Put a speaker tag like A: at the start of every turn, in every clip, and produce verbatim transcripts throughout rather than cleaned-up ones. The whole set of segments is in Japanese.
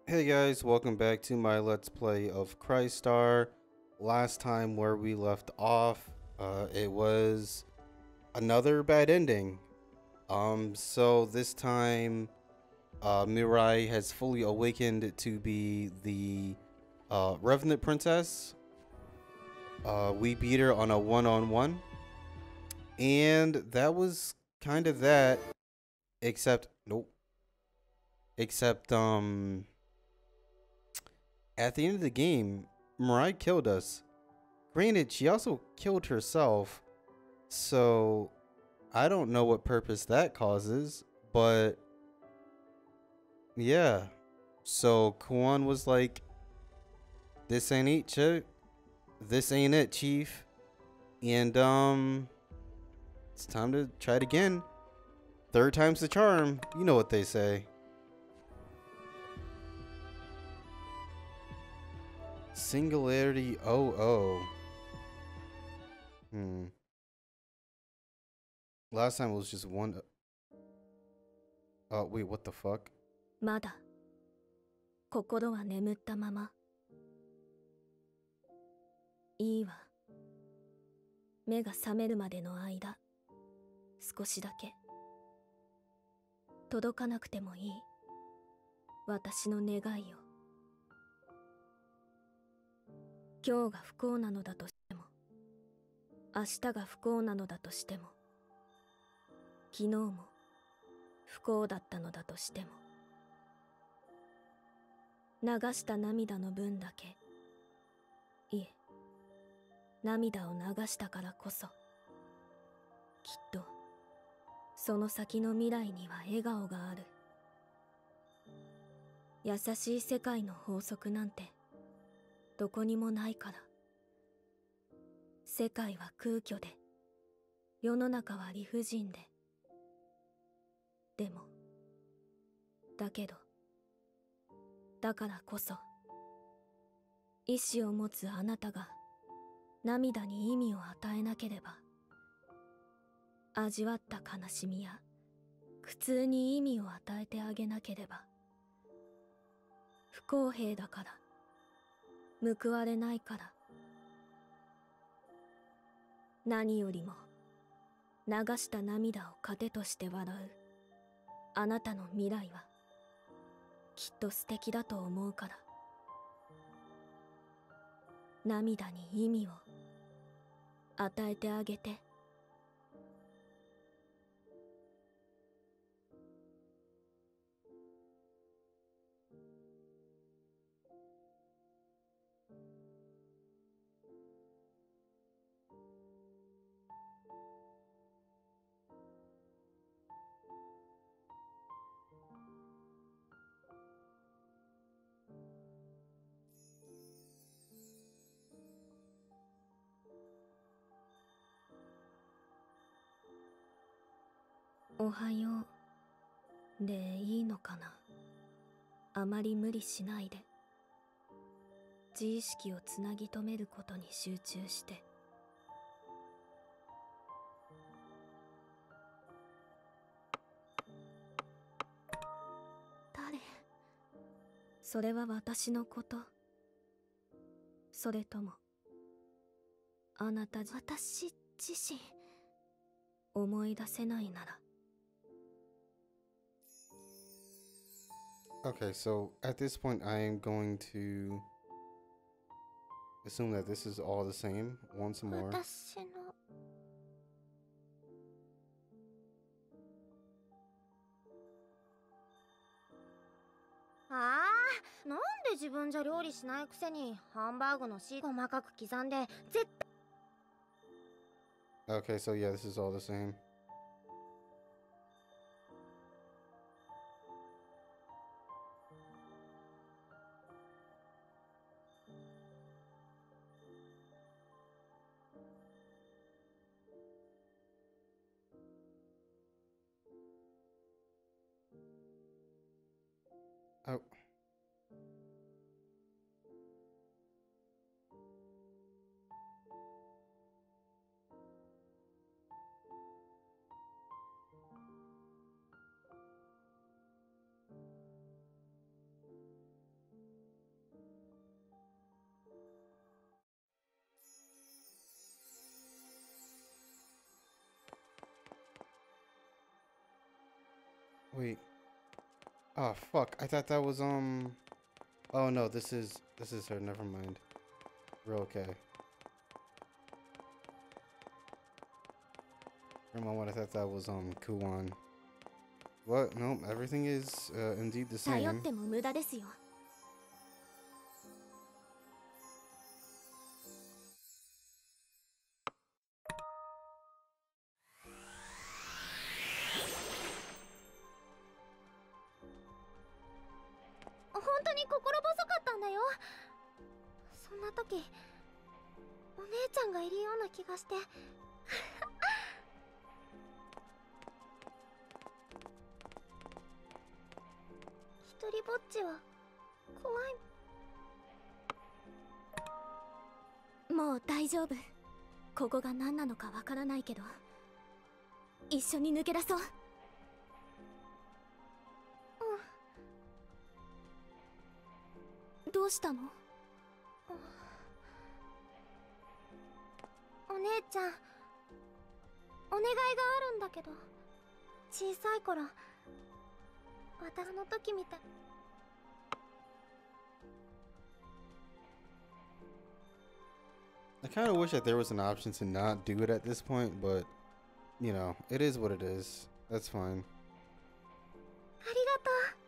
A: Hey guys, welcome back to my Let's Play of Crystar. Last time where we left off, uh, it was another bad ending. Um, so this time, uh, Mirai has fully awakened to be the uh, Revenant Princess. Uh, we beat her on a one-on-one, and that was kind of that. Except, nope. Except, um, at the end of the game, Mirai killed us. Granted, she also killed herself, so I don't know what purpose that causes, but yeah. So Kuan was like, "This ain't it, chief. This ain't it, chief." And um, it's time to try it again. Third time's the charm. You know what they say. Singularity oh oh. Hmm. Last time it was just one. Oh, wait, what the fuck?
B: まだ心は眠ったまま。いいわ。目が覚めるまでの間、少しだけ。届かなくてもいい。私の願いを。今日が不幸なのだとしても、明日が不幸なのだとしても、昨日も不幸だったのだとしても、流した涙の分だけ、いえ、涙を流したからこそ、きっとその先の未来には笑顔がある。優しい世界の法則なんてどこにもないから。世界は空虚で、世の中は理不尽で。でも、だけど、だからこそ、意志を持つあなたが涙に意味を与えなければ、味わった悲しみや苦痛に意味を与えてあげなければ、不公平だから、報われないから、何よりも流した涙を糧として笑うあなたの未来はきっと素敵だと思うから。涙に意味を与えてあげて。おはようでいいのかな。あまり無理しないで。自意識をつなぎ止めることに集中して。誰？それは私のこと？それともあなた？私自身思い出せないなら。
A: Okay, so at this point, I am going to assume that this is all the same once more.
B: 私の
C: ああ、なんで自分じゃ料理しないくせにハンバーグのシー細かく刻んで絶対。
A: Okay, so yeah, this is all the same. Oh. Wait. Oh fuck! I thought that was um. Oh no, this is this is her. Never mind. We're okay. For a moment, I thought that was um Kuwan. What? Nope. Everything is uh, indeed the
B: 頼っ
A: same.
B: ても無駄ですよ。
C: 本当に心細かったんだよ。そんな時お姉ちゃんがいるような気がして一人ぼっちは怖い。
B: もう大丈夫。ここが何なのかわからないけど、一緒に抜け出そう。どうしたの？
C: お姉ちゃん、お願いがあるんだけど、小さい頃私の時みたい。
A: I kind of wish that there was an option to not do it at this point, but you know, it is what it is. That's fine.
C: ありがとう。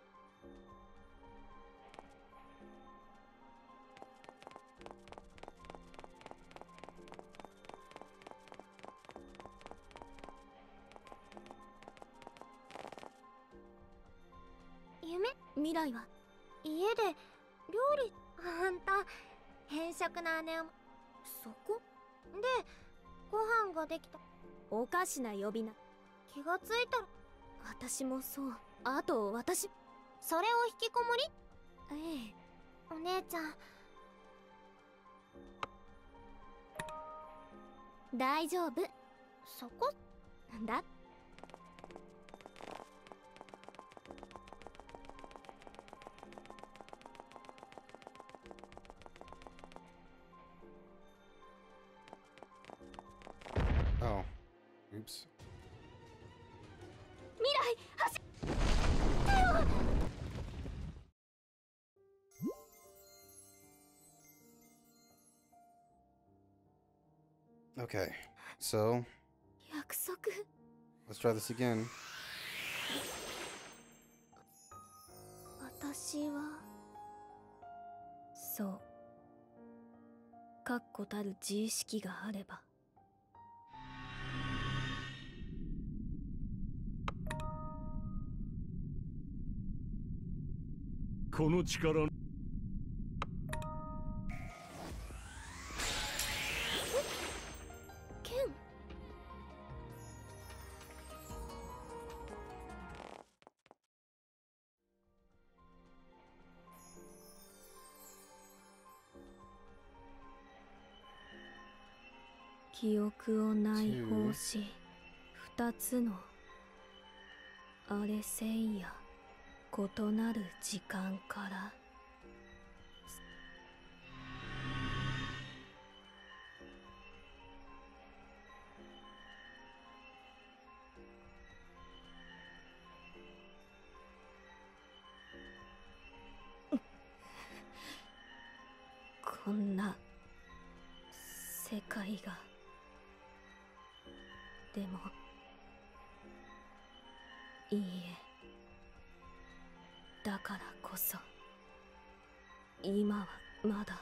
C: 夢？
B: 未来は
C: 家で料理。あんた偏食な姉を。
B: そこ
C: でご飯ができた。
B: おかしな呼び名。
C: 気がついたら。
B: 私もそう。あと私。
C: それを引きこもり？
B: ええ。
C: お姉ちゃん。
B: 大丈夫。
C: そこ
B: だ。
A: Oh, oops.
C: 未来、走。
A: Okay, so
B: 約束。
A: let's try this again.
B: 私はそう。確固たる自意識があれば。
D: この力。
B: ケン。記憶を内包し、二つのあれせいや異なる時間からこんな世界が。でもいいえ、だからこそ今はまだ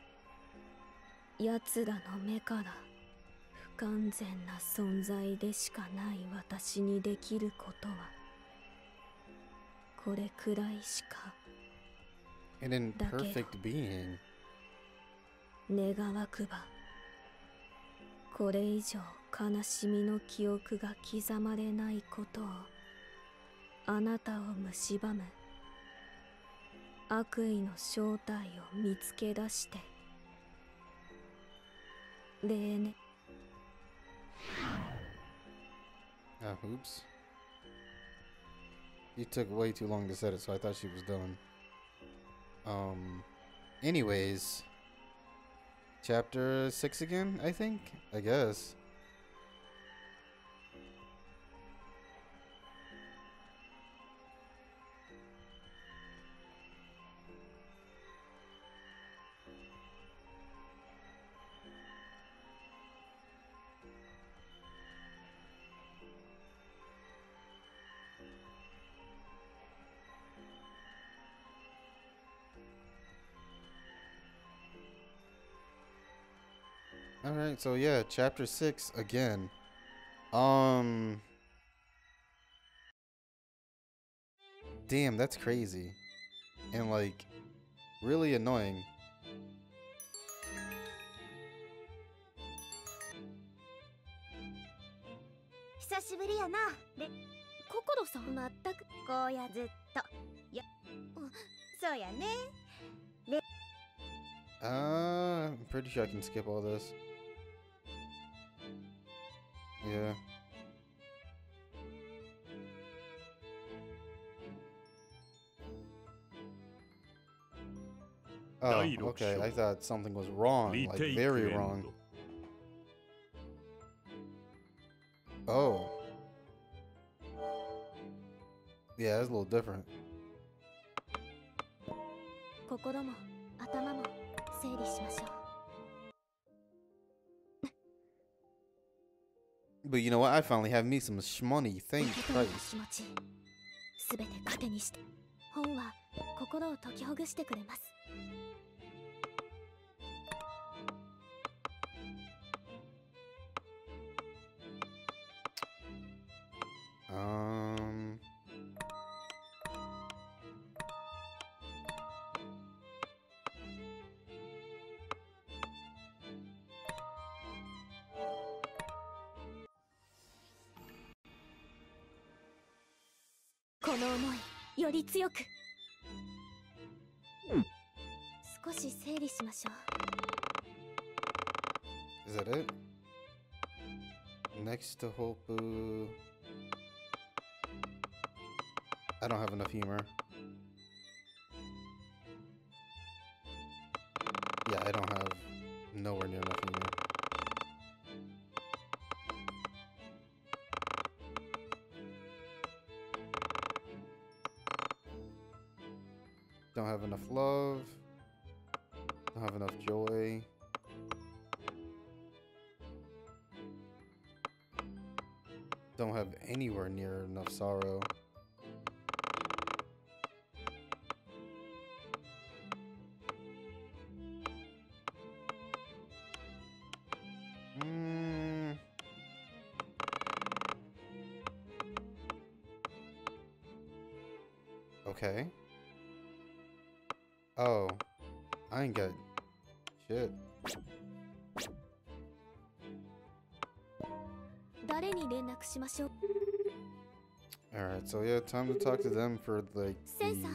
B: 奴らの目から不完全な存在でしかない私にできることはこれくらいしか。
A: An imperfect being.
B: 願わくばこれ以上悲しみの記憶が刻まれないことをあなたを蝕む悪意の正体を見つけ出して例ね。
A: Ah, oops. You took way too long to set it, so I thought she was done. Um, anyways, chapter six again, I think? I guess. All right, so yeah, chapter six again. Um, damn, that's crazy, and like really annoying.
C: 久しぶりやな。で、
B: 心さん。
C: まったくこうやずっと。や、うんそうやね。
A: Uh, I'm pretty sure I can skip all this. Yeah. Oh, okay. I thought something was wrong, like very wrong. Oh. Yeah, it's a little different.
B: 心も頭も整理しましょう。
A: But you know what? I finally have me some shmoney. Thank
B: 受け取る
A: Christ.
B: 気持ち、すべて糧にして、本は心を解きほぐしてくれます。
A: Um.
B: この思い、より強く。少し整理しましょう。
A: Is that it? Next to Hopu. I don't have enough humor. Yeah, I don't have nowhere near enough humor. Don't have enough love. Don't have enough joy. Don't have anywhere near enough sorrow. Mm. Okay. Oh, I ain't got shit.
B: 誰に連絡しましょう。
A: Alright, so yeah, time to talk to them for like the...
B: Sensor.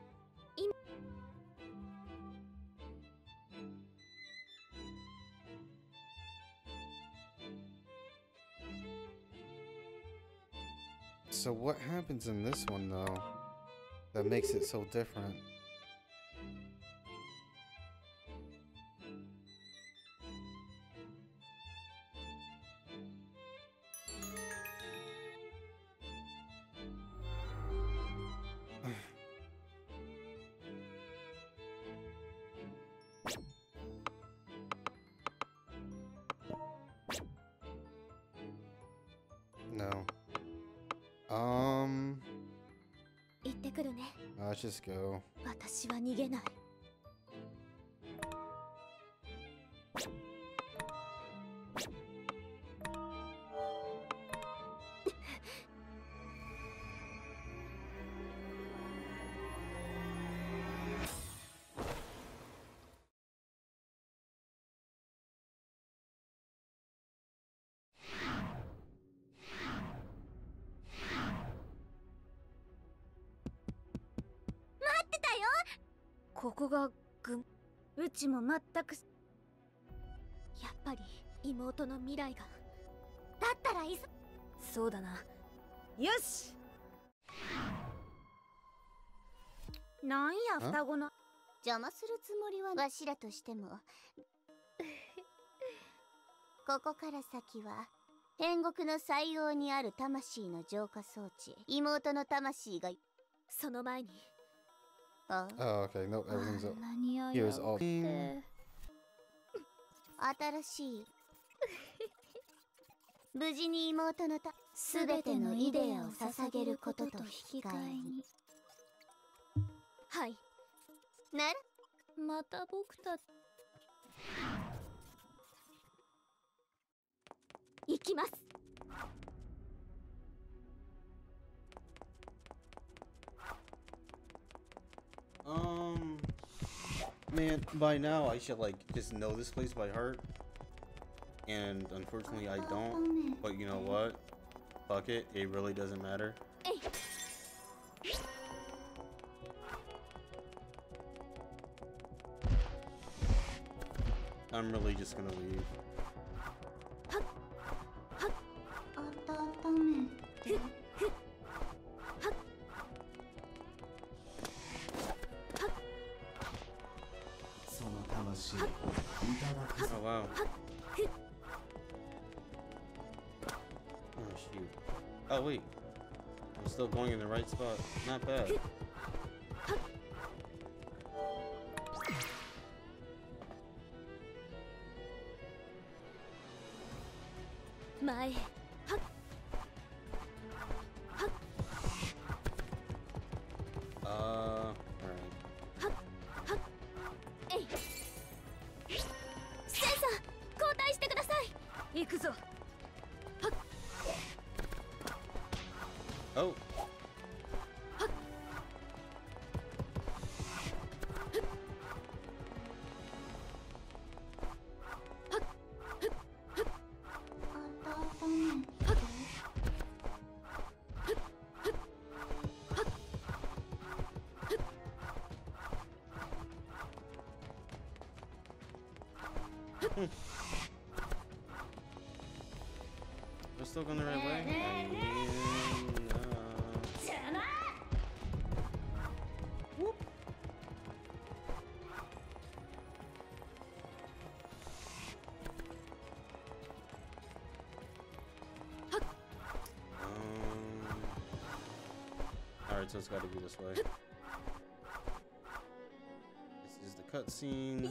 A: So what happens in this one though that makes it so different? No. Um.
B: 行ってくるね。
A: Let's just go.
B: 私は逃げない。 ここが軍。
C: うちも全く。
B: やっぱり妹の未来が。
C: だったらいざ。
B: そうだな。
C: よし。なんや双子の。邪魔するつもりはわしらとしても。ここから先は天国の最王にある魂の浄化装置。妹の魂が。
B: その前に。
C: あ
A: Oh, okay. No, everything's up.
C: 何や
A: Here's all.
C: 新しい無事に妹のたすべてのイデアを捧げることと引き換えに。
B: はい。
C: なる
B: また僕たち。 行きます。
A: Um, man, by now I should like just know this place by heart, and unfortunately I don't. But you know what? Fuck it, it really doesn't matter. I'm really just gonna leave.
E: その魂いただく
A: Oh wow. Oh shoot. Oh wait. I'm still going in the right spot. Not bad.
B: My.
A: Uh, alright.
B: センサー交代してください。行くぞ。
A: Oh. We're still going the right way? I mean, uh... Whoop. Um... Alright, so it's gotta be this way. This is the cutscene.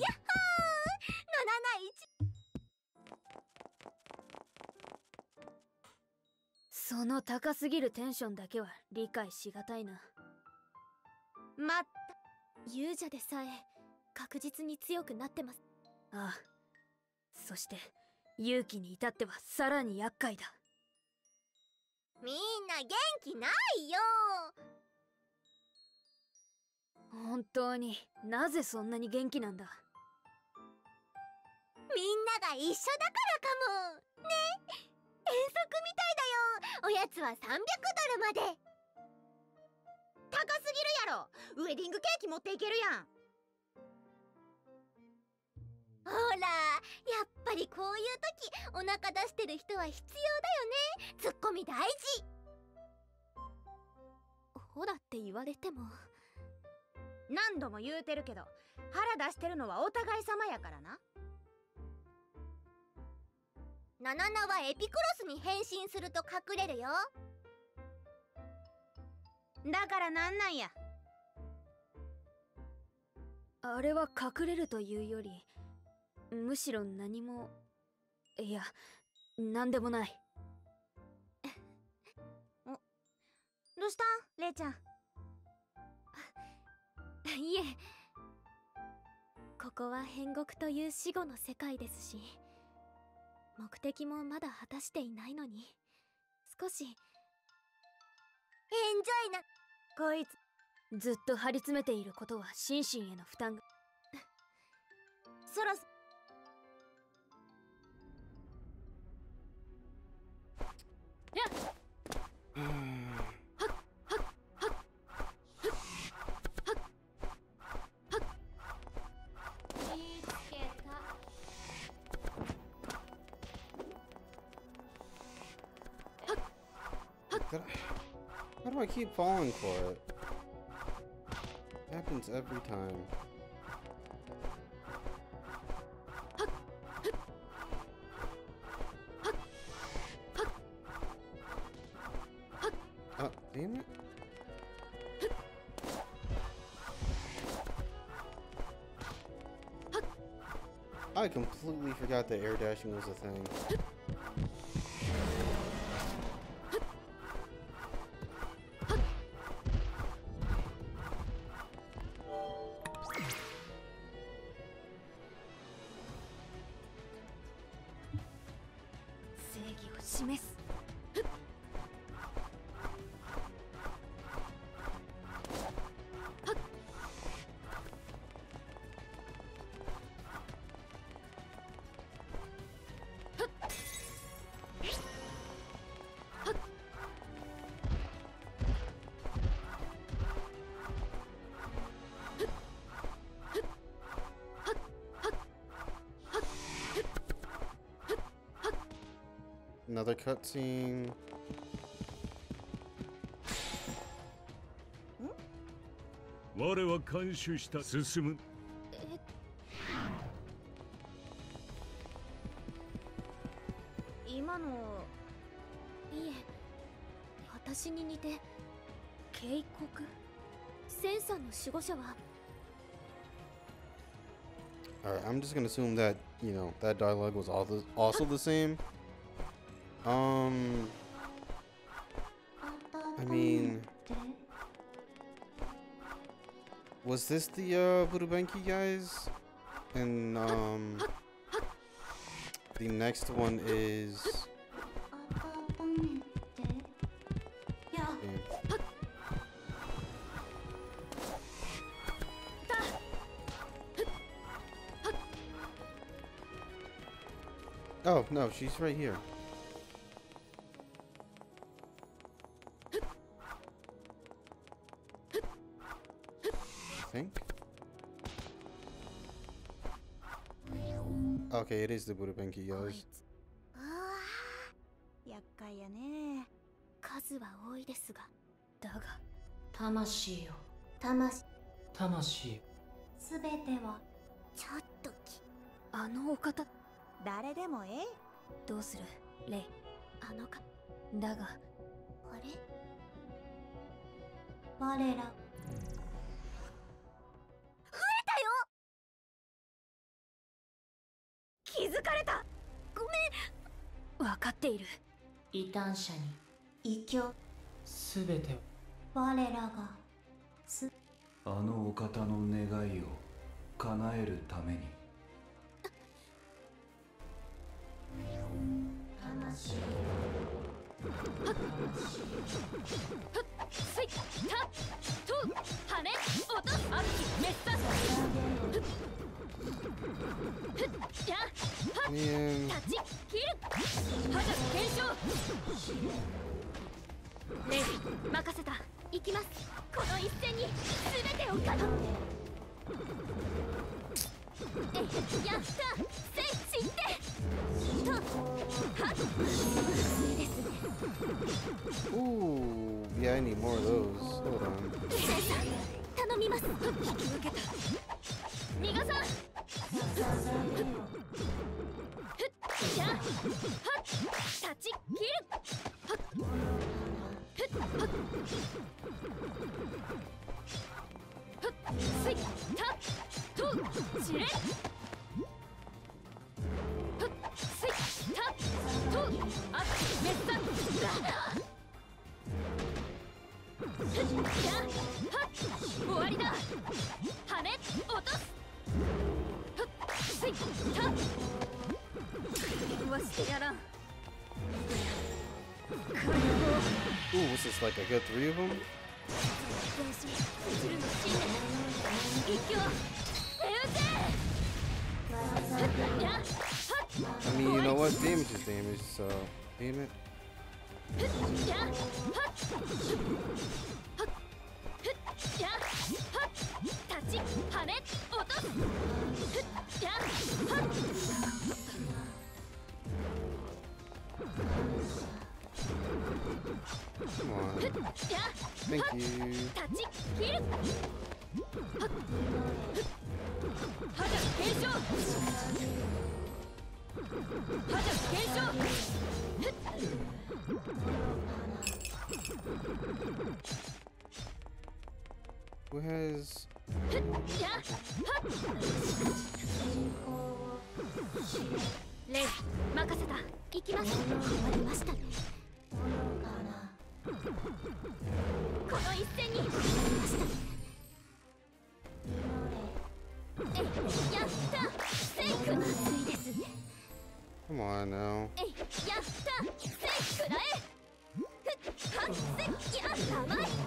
B: その高すぎるテンションだけは理解しがたいな。まった勇者でさえ確実に強くなってます。ああ、そして勇気に至ってはさらに厄介だ。
C: みんな元気ないよ。
B: 本当になぜそんなに元気なんだ。
C: みんなが一緒だからかもね。遠足みたいだよ。おやつはさんびゃくドルまで。高すぎるやろ。ウェディングケーキ持っていけるやん。ほら、やっぱりこういう時お腹出してる人は必要だよね。ツッコミ大事。
B: ほらって言われても。
F: 何度も言うてるけど、腹出してるのはお互い様やからな。
C: ナナナはエピクロスに変身すると隠れるよ。
F: だからなんなんや。
B: あれは隠れるというより、むしろ何も、いや、なんでもない。
F: お、どうしたん、レイちゃん。
B: いえ、ここは変国という死後の世界ですし、目的もまだ果たしていないのに、少しエンジ
C: ョイな。
B: こいつずっと張り詰めていることは心身への負担が。
F: そろそ
B: やっ
A: How do I keep falling for it? It happens every time. Oh, damn it. I completely forgot that air dashing was a thing. Another cutscene.
D: 我は監修した進む。
F: 今の
B: いえ、私に似て警告。センさんの守護者は
A: Alright, I'm just gonna assume that, you know, that dialogue was all the, also the same. Um, I mean, was this the uh, Budobenki guys? And um, the next one is. Damn. Oh, no, she's right here. I think. Okay, it is the Budobenki
B: こい
A: guys.
B: つ。
F: うわー厄介やね。
B: 数は多いですが、だが
G: 魂よ、
C: 魂
G: 魂。
C: すべてはちょっとき
B: あのお方
F: 誰でもええ。
B: どうするレイ。あのかだが
C: あれ我ら
F: 気づかれた。
B: 分かっている。
G: 異端者に
C: 異教
G: すべてを。
C: 我らがす
E: あのお方の願いを叶えるために。
C: 魂
B: スイッタットゥ羽根落とすアッキメッサふっや
A: Man.
B: タッチキル覇者検証レイ任せた。行きます。この一戦に全てをかけえいやったせい知ってとはっいいですね。
A: Ooh, yeah, I need more of those. Hold on.
B: レイさん頼みます。引き受けた。逃がさんやっはっタッチキルはっふっはっふっスイッタットゥジレふっスイッタットゥアッメッサふっやっはっ終わりだ。羽落とすふっスイッタッはしてやらん。
A: Ooh, what's this, like a good three of them?
B: 練習するの信念一挙手打てやっはっ
A: I mean, you know what? Damage is damage, so. Damn it.
B: やっはっはっやっはっ立ち羽落とすやっはっ
A: Come on. Thank you.
B: タッチキルはっ覇者継承覇者継承
A: Who has.
B: やっはっレイ任せた。行きます。終わりましたね。この一戦に終わりましたね。えいやったセイクまずいですね。
A: Come on now.
B: えいやったセイクだえふっはっせいや甘いふっはっは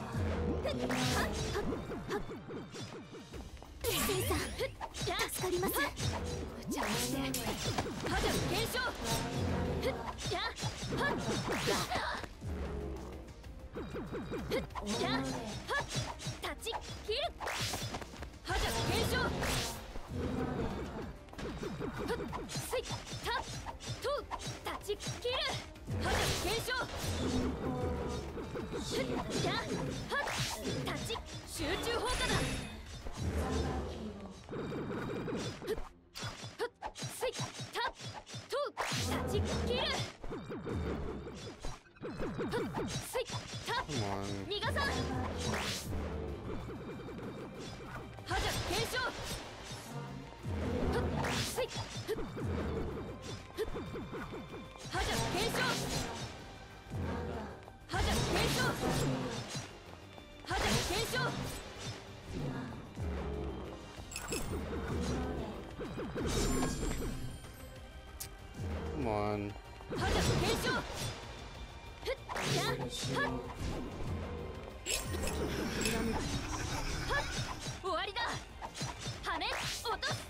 B: っはっレイさんふっや助かります。邪魔して覇者検証ふっやはっふっやはっタッチキル覇者検証ふっスイッタットゥタッチキル
C: やっはっ立ち集中砲火だ。ふっふっすいたっと立ち切る。ふっすいたっ
A: Come on.
C: 逃がさん。覇者検証。ふっすいふっふっ覇者検証。覇者検証。覇者検証。
A: Come on.
C: 覇者検証。ふっやっはっはっ終わりだ。羽落とす。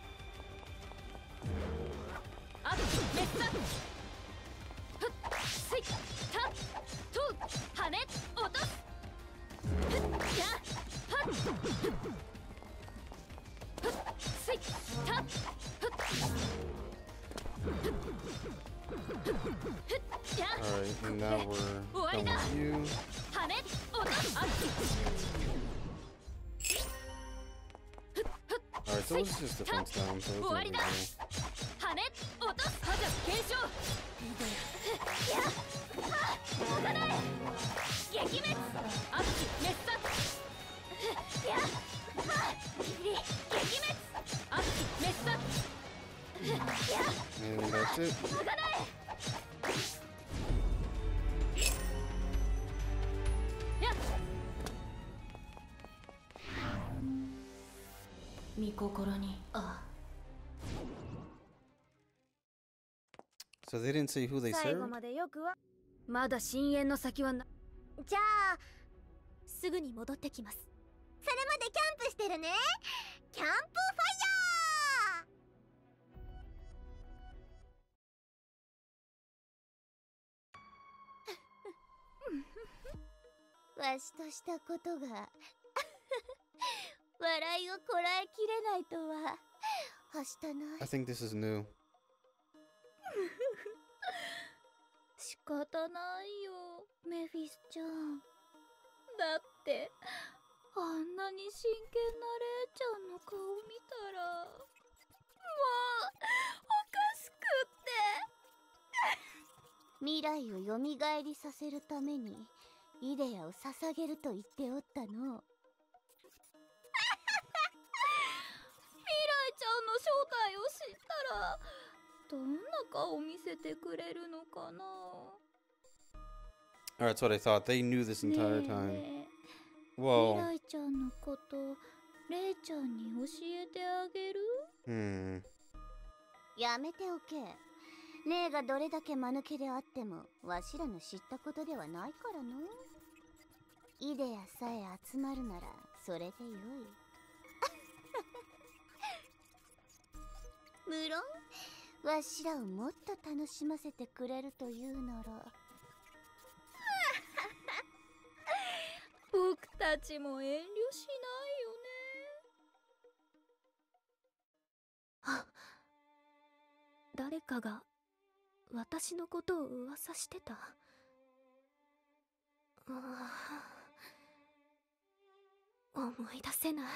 C: あっ滅殺。ふっすいたっと羽落とす。ふっやはっふっすいたっふっふっふっや
A: Alright, and now we're done with you.
C: 羽落とす。あっ
A: Alright, so it's just defense down, so it's not big deal.
C: 羽落とす。覇者検証。やっはっ動かない。撃滅。悪鬼滅殺。やっはっ撃滅。悪鬼滅殺。やっ
A: And that's it.
C: 動かない。やっ
G: 見心にあ
A: So they didn't say who they
F: 最後
A: served?
F: までよくはまだ深淵の先はな。
C: じゃあ
B: すぐに戻ってきます。
C: それまでキャンプしてるね。キャンプファイヤー。わしとしたことが笑いをこらえきれないとははしたな
A: I think this is new.
C: 仕方ないよメフィスちゃん。だってあんなに真剣なレイちゃんの顔見たらもうおかしくって未来をよみがえりさせるためにイデアを捧げると言っておったの。未来ちゃんの正体を知ったらどんな顔見せてくれるのかな。
A: Alright, that's what I thought. They knew this entire
C: ね
A: time.
C: え
A: Whoa.
C: 未来ちゃんのことレイちゃんに教えてあげる？
A: Hmm.
C: やめておけ。レイがどれだけ間抜けであってもわしらの知ったことではないからの。イデアさえ集まるならそれでよい。無論わしらをもっと楽しませてくれるというなら僕たちも遠慮しないよね。
B: あ、誰かが私のことを噂してた。ああ、思い出せない。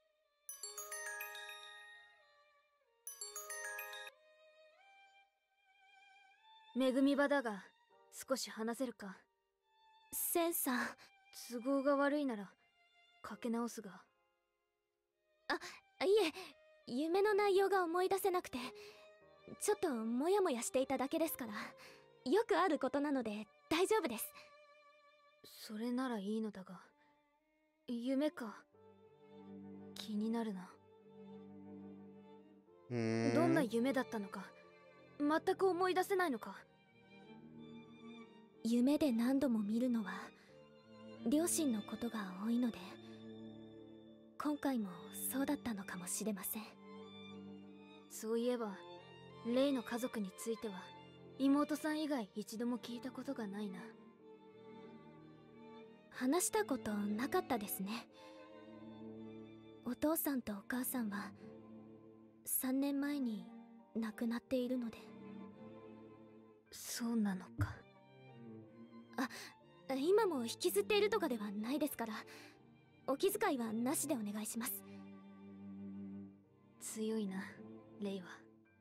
F: 恵み場だが少し話せるか。
B: センさん。
F: 都合が悪いならかけ直すが。
B: あ、いえ、夢の内容が思い出せなくてちょっとモヤモヤしていただけですから。よくあることなので大丈夫です。
F: それならいいのだが、夢か気になるな。
A: Hmm.
F: どんな夢だったのか全く思い出せないのか。
B: 夢で何度も見るのは両親のことが多いので、今回もそうだったのかもしれません。
F: そういえばレイの家族については妹さん以外一度も聞いたことがないな。
B: 話したことなかったですね。お父さんとお母さんはさんねんまえに亡くなっているので。
F: そうなのか。
B: あ、今も引きずっているとかではないですから、お気遣いはなしでお願いします。
F: 強いな、レイは。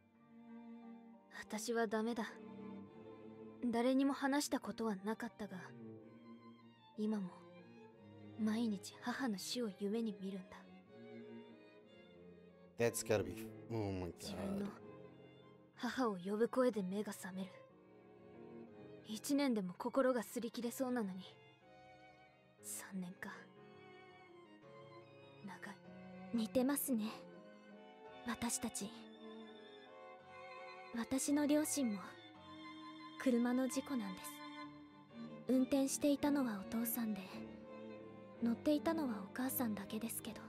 F: 私はダメだ。誰にも話したことはなかったが、今も毎日母の死を夢に見るんだ。
A: That's gotta be. Oh my
F: 自分
A: god.
F: の母を呼ぶ声で目が覚める。一年でも心が擦り切れそうなのに、三年か。長い。
B: 似てますね、私たち。私の両親も車の事故なんです。運転していたのはお父さんで、乗っていたのはお母さんだけですけど。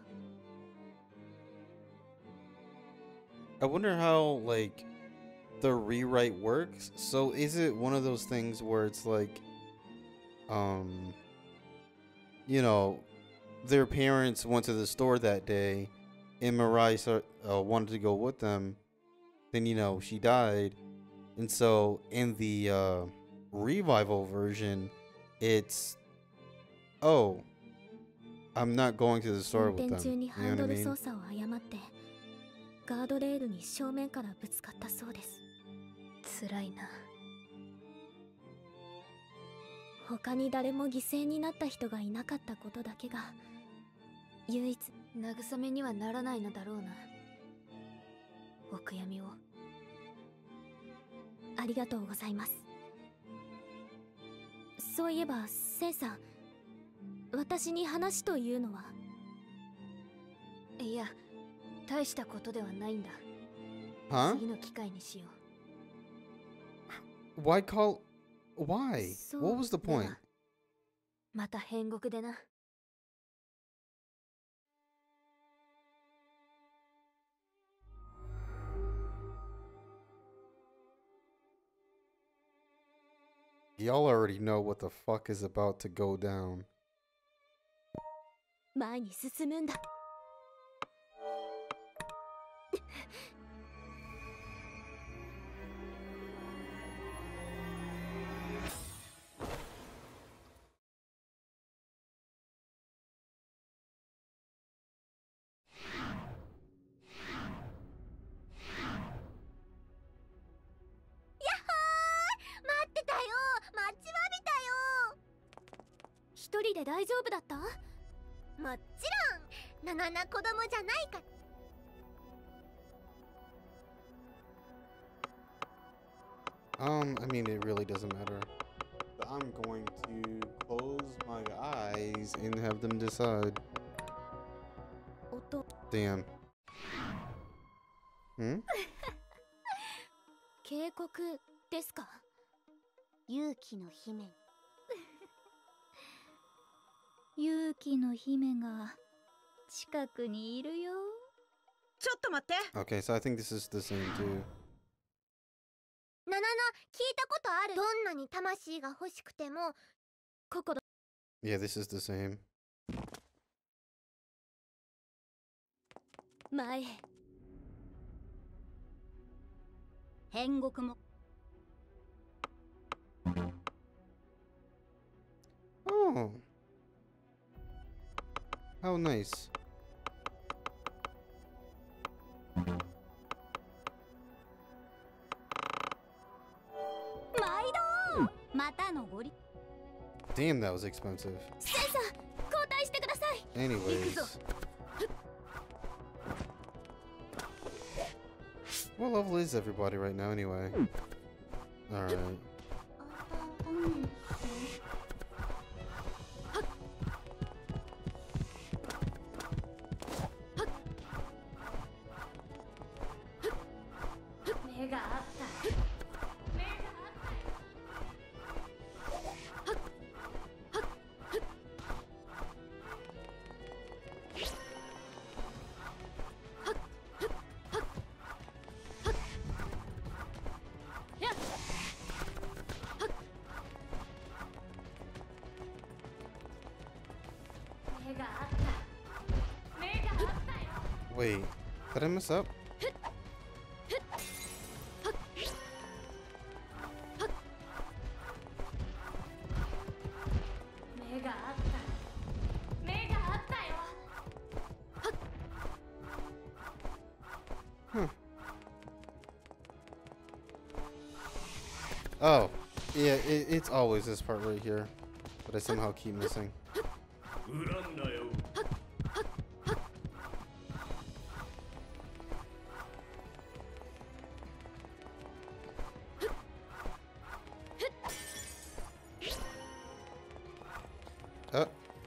A: I wonder how, like, the rewrite works. So is it one of those things where it's like, um, you know, their parents went to the store that day and Mariah uh, wanted to go with them. Then, you know, she died. And so in the uh, revival version, it's, oh, I'm not going to the store with
B: 運転中
A: them.
B: に
A: You
B: ハ
A: know
B: ン
A: what
B: ド
A: I
B: ル
A: mean?
B: 操作を誤ってガードレールに正面からぶつかったそうです。
F: 辛いな。
B: 他に誰も犠牲になった人がいなかったことだけが唯一。
F: 慰めにはならないのだろうな、お悔やみを。
B: ありがとうございます。そういえばセイさん、私に話というのは。
F: いや、大したことではないんだ。
A: Huh?
F: 次の機会にしよう。
A: Why call? Why?
B: そう
A: What was the
F: では
A: point?
F: また変国でな。
A: Y'all already know what the fuck is about to go down.
B: 前に進むんだ。一人で大丈夫だった？
C: もちろん、ななな子供じゃないか。
A: Um, I mean, it really doesn't matter. But I'm going to close my eyes and have them decide.
B: 音。
A: Damn. Hmm?
B: 警告ですか？
C: 勇気の姫。
H: 勇気の姫が近くにいるよ。
C: ちょっと待って。
A: Okay, so I think this is the same too.
C: ななな、聞いたことある。どんなに魂が欲しくても、
B: 心。
A: Yeah, this is the same.
B: 前へ。
H: 変国も。
A: Oh. How nice.
H: 毎度。またのごり。
A: Damn, that was expensive.
B: セイさん、交代してください。
A: Anyways. What level is everybody right now anyway? Alright.
G: 目があった。
A: Wait, did I mess up? Huh. Oh, yeah, it, it's always this part right here, but I somehow keep missing. Uh.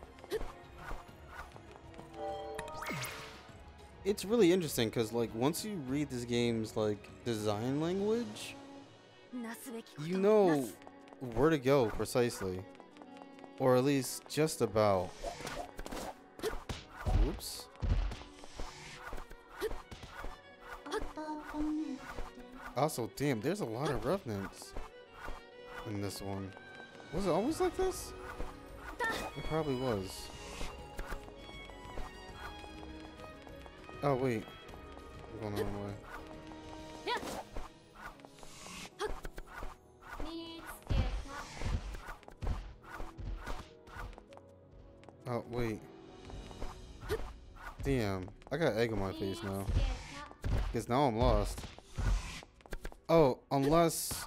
A: It's really interesting because, like, once you read this game's, like, design language, you know where to go precisely. Or at least just about. Oops. Also, damn, there's a lot of revenants in this one. Was it always like this? It probably was. Oh, wait. I'm going the wrong way. Oh, wait. Damn. I got egg on my face now. Because now I'm lost. Oh, unless...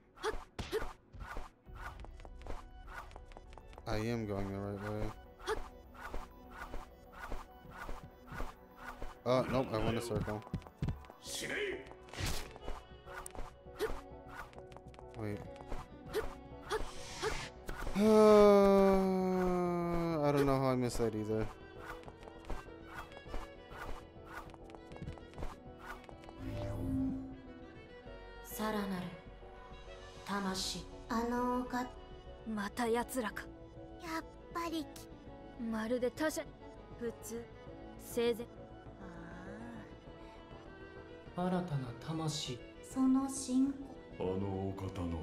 A: I am going the right way. Oh, nope, I went a circle. Wait. Uh, I don't know how I missed that either.
F: Mata yatsura ka.
C: やっぱり
F: まるで他者普通生前
I: 新たな魂
H: その信仰
D: あのお方の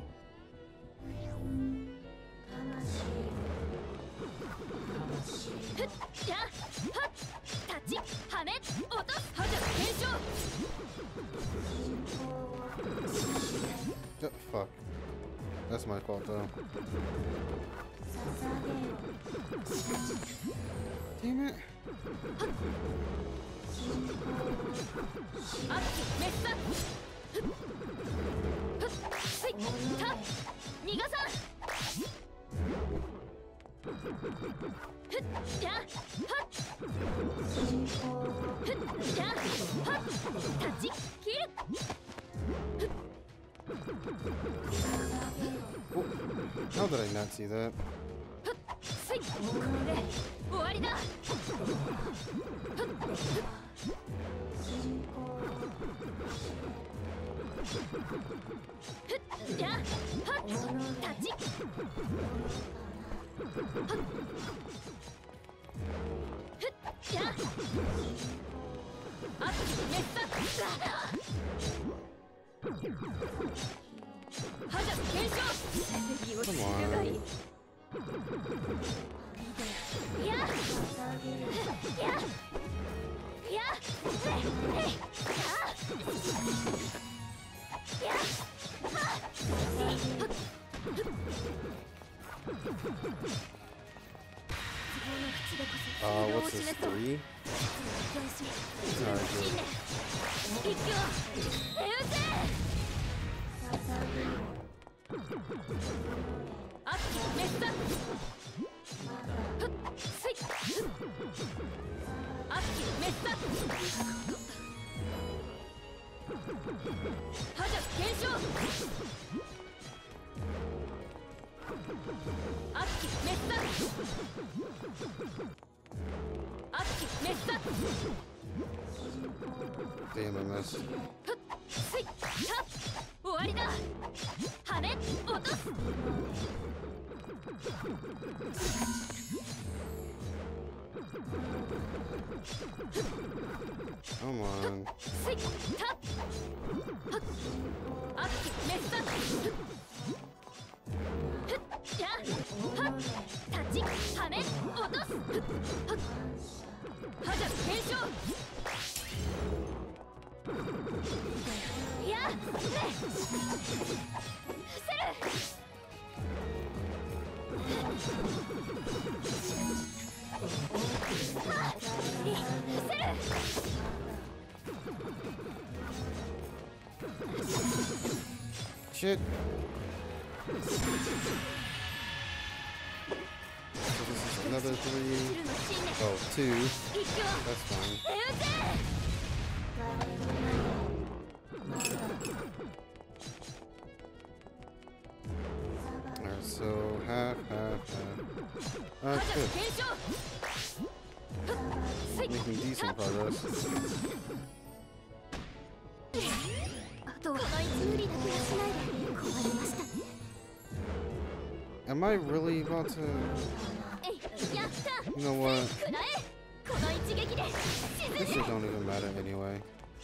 F: 魂ふっやはっ立ちはめ落とすはじゃ検証
A: Oh, fuck. That's my fault though. Damn it.
F: あっメッサふっすいた逃がさんふっやはっふっやはっ立ち切る
A: Oh, how did I not see that?
F: すいこれで終わりだふっやはっ立ちふっやあっメッサはじゃ検証敵を知るがいいいやいやいやいや
A: Uh, what's this, three? Alright, good. Damn, I missed. Come on. shit. So this is another three. Oh, two. That's fine. Alright, so half, half, half. Alright, good. Making decent progress. Am I really about to... You know what? This shit don't even matter anyway.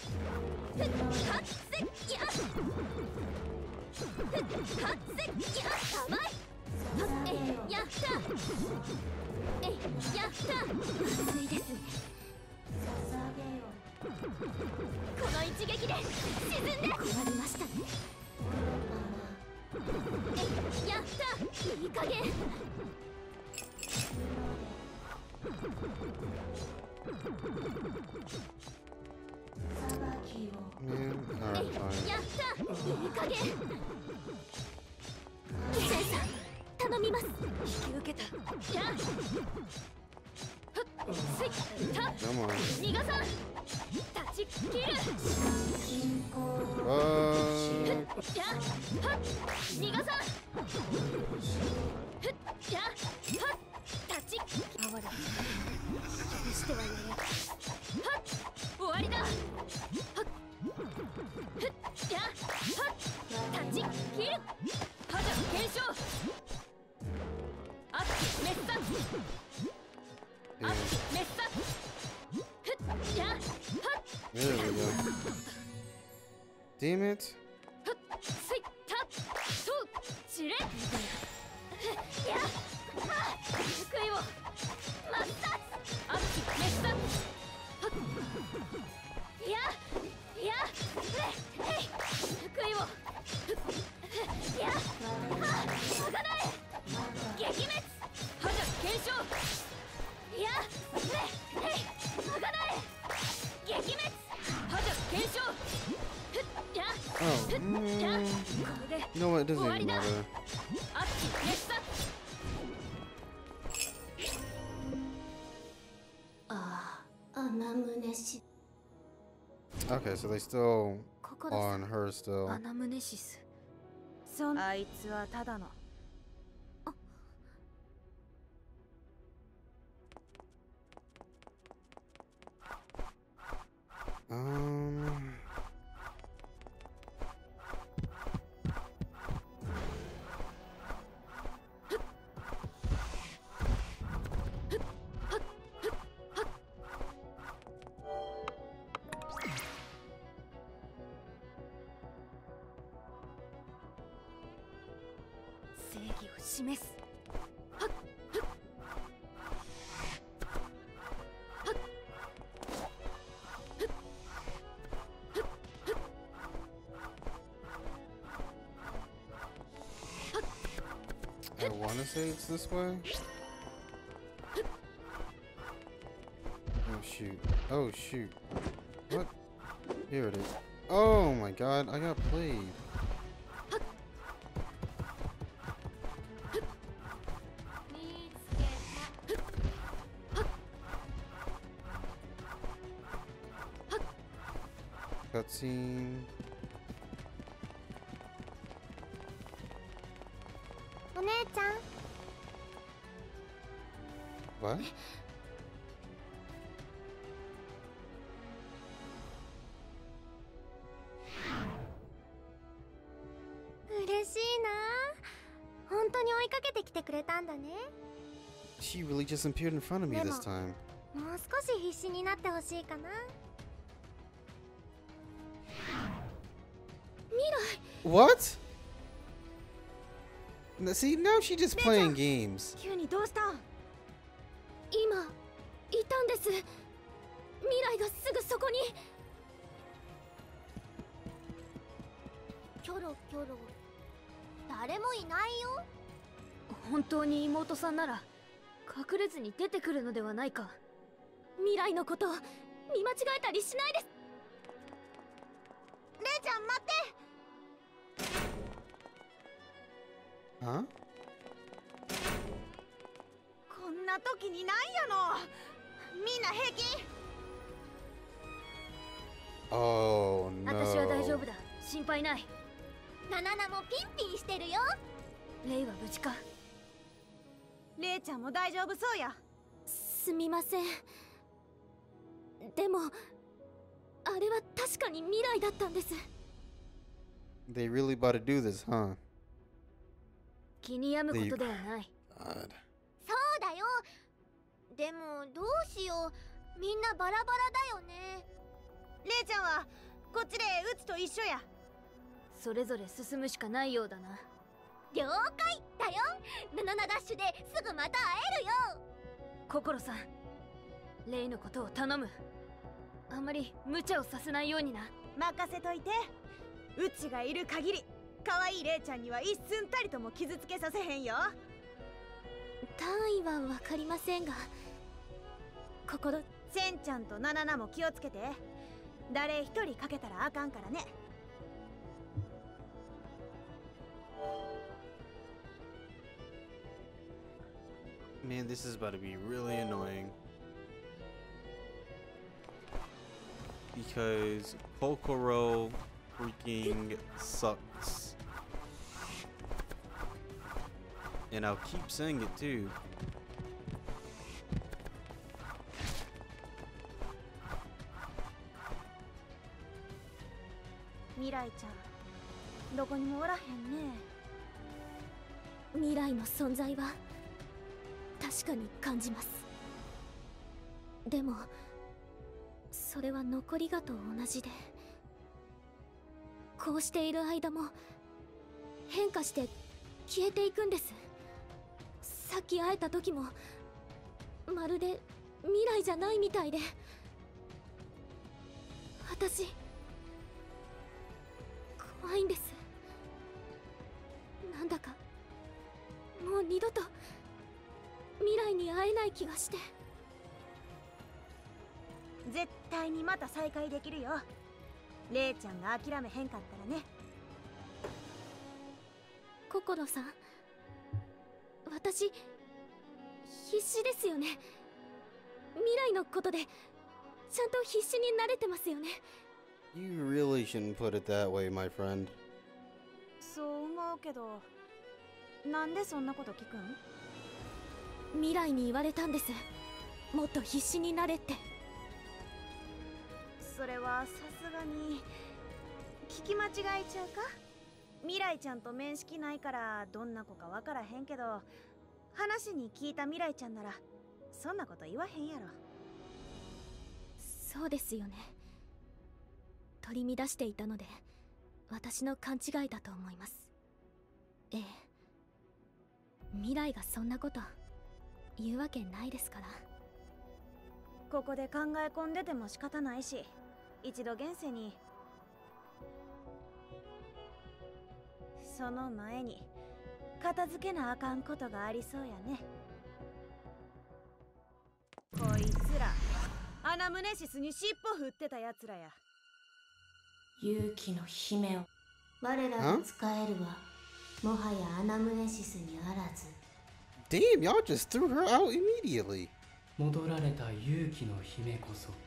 A: Man, alright, fine.
C: 頼みます。
A: Come on. There we go. Damn it. Oh, mm, you know what? It doesn't even matter. Okay, so they still on her still.
F: アナムネシス。
C: あいつはただの。
A: Um. I want to say it's this way. Oh shoot. Oh shoot. What? Here it is. Oh my god, I got played. Cutscene. What? She really just appeared in front of me this time. What? N- See, now she's just playing games.
C: 急にどうした？今いたんです。未来がすぐそこに。キョロキョロ。誰もいないよ。
F: 本当に妹さんなら隠れずに出てくるのではないか。
C: 未来のこと見間違えたりしないです。レイちゃん待って。
A: Huh?
C: こんな時になんやの。みんな平気？
A: Oh no.
F: 私は大丈夫だ。心配ない。
C: ナナナもピンピンしてるよ。
F: レイは無事か？
C: レイちゃんも大丈夫そうや。
B: すみません。でもあれは確かに未来だったんです。
A: They really about to do this, huh?
F: 気に病むことではない。
A: God.
C: そうだよ。でもどうしよう。みんなバラバラだよね。レイちゃんはこっちでうちと一緒や。
F: それぞれ進むしかないようだな。
C: 了解だよ。ナナナダッシュですぐまた会えるよ。
F: 心さん、レイのことを頼む。あまり無茶をさせないようにな。
C: 任せといて。うちがいる限り可愛いレイちゃんには一寸たりとも傷つけさせへんよ。
B: 単位は分かりませんが、心。
C: センちゃんとナナナも気をつけて。誰一人かけたらあかんからね。
A: Man, this is about to be really annoying. Because Kokoro freaking sucks. And I'll keep saying it too.
C: Miraiちゃん、どこにもおらへんね。
B: 未来の存在は確かに感じます。でもそれは残りがと同じで、こうしている間も変化して消えていくんです。さっき会えた時もまるで未来じゃないみたいで、私怖いんです。なんだかもう二度と未来に会えない気がして。
C: 絶対にまた再会できるよ。レイちゃんが諦めへんかったらね。
B: 心さん、私必死ですよね。未来のことでちゃんと必死になれてますよね。
A: You really shouldn't put it that way, my friend.
C: そう思うけど、なんでそんなこと聞くん？
B: 未来に言われたんです。もっと必死になれって。
C: それはさすがに聞き間違いちゃうか？未来ちゃんと面識ないからどんな子かわからへんけど、話に聞いた未来ちゃんならそんなこと言わへんやろ。
B: そうですよね。取り乱していたので私の勘違いだと思います。ええ、未来がそんなこと言うわけないですから。
C: ここで考え込んでても仕方ないし、一度現世に。その前に片付けなあかんことがありそうやね。こいつらアナムネシスに尻尾振ってたやつらや。
G: 勇気の姫を我らが使えるはもはやアナムネシスにあらず。
A: Damn, y'all just threw her out immediately.
I: 戻られた勇気の姫こそ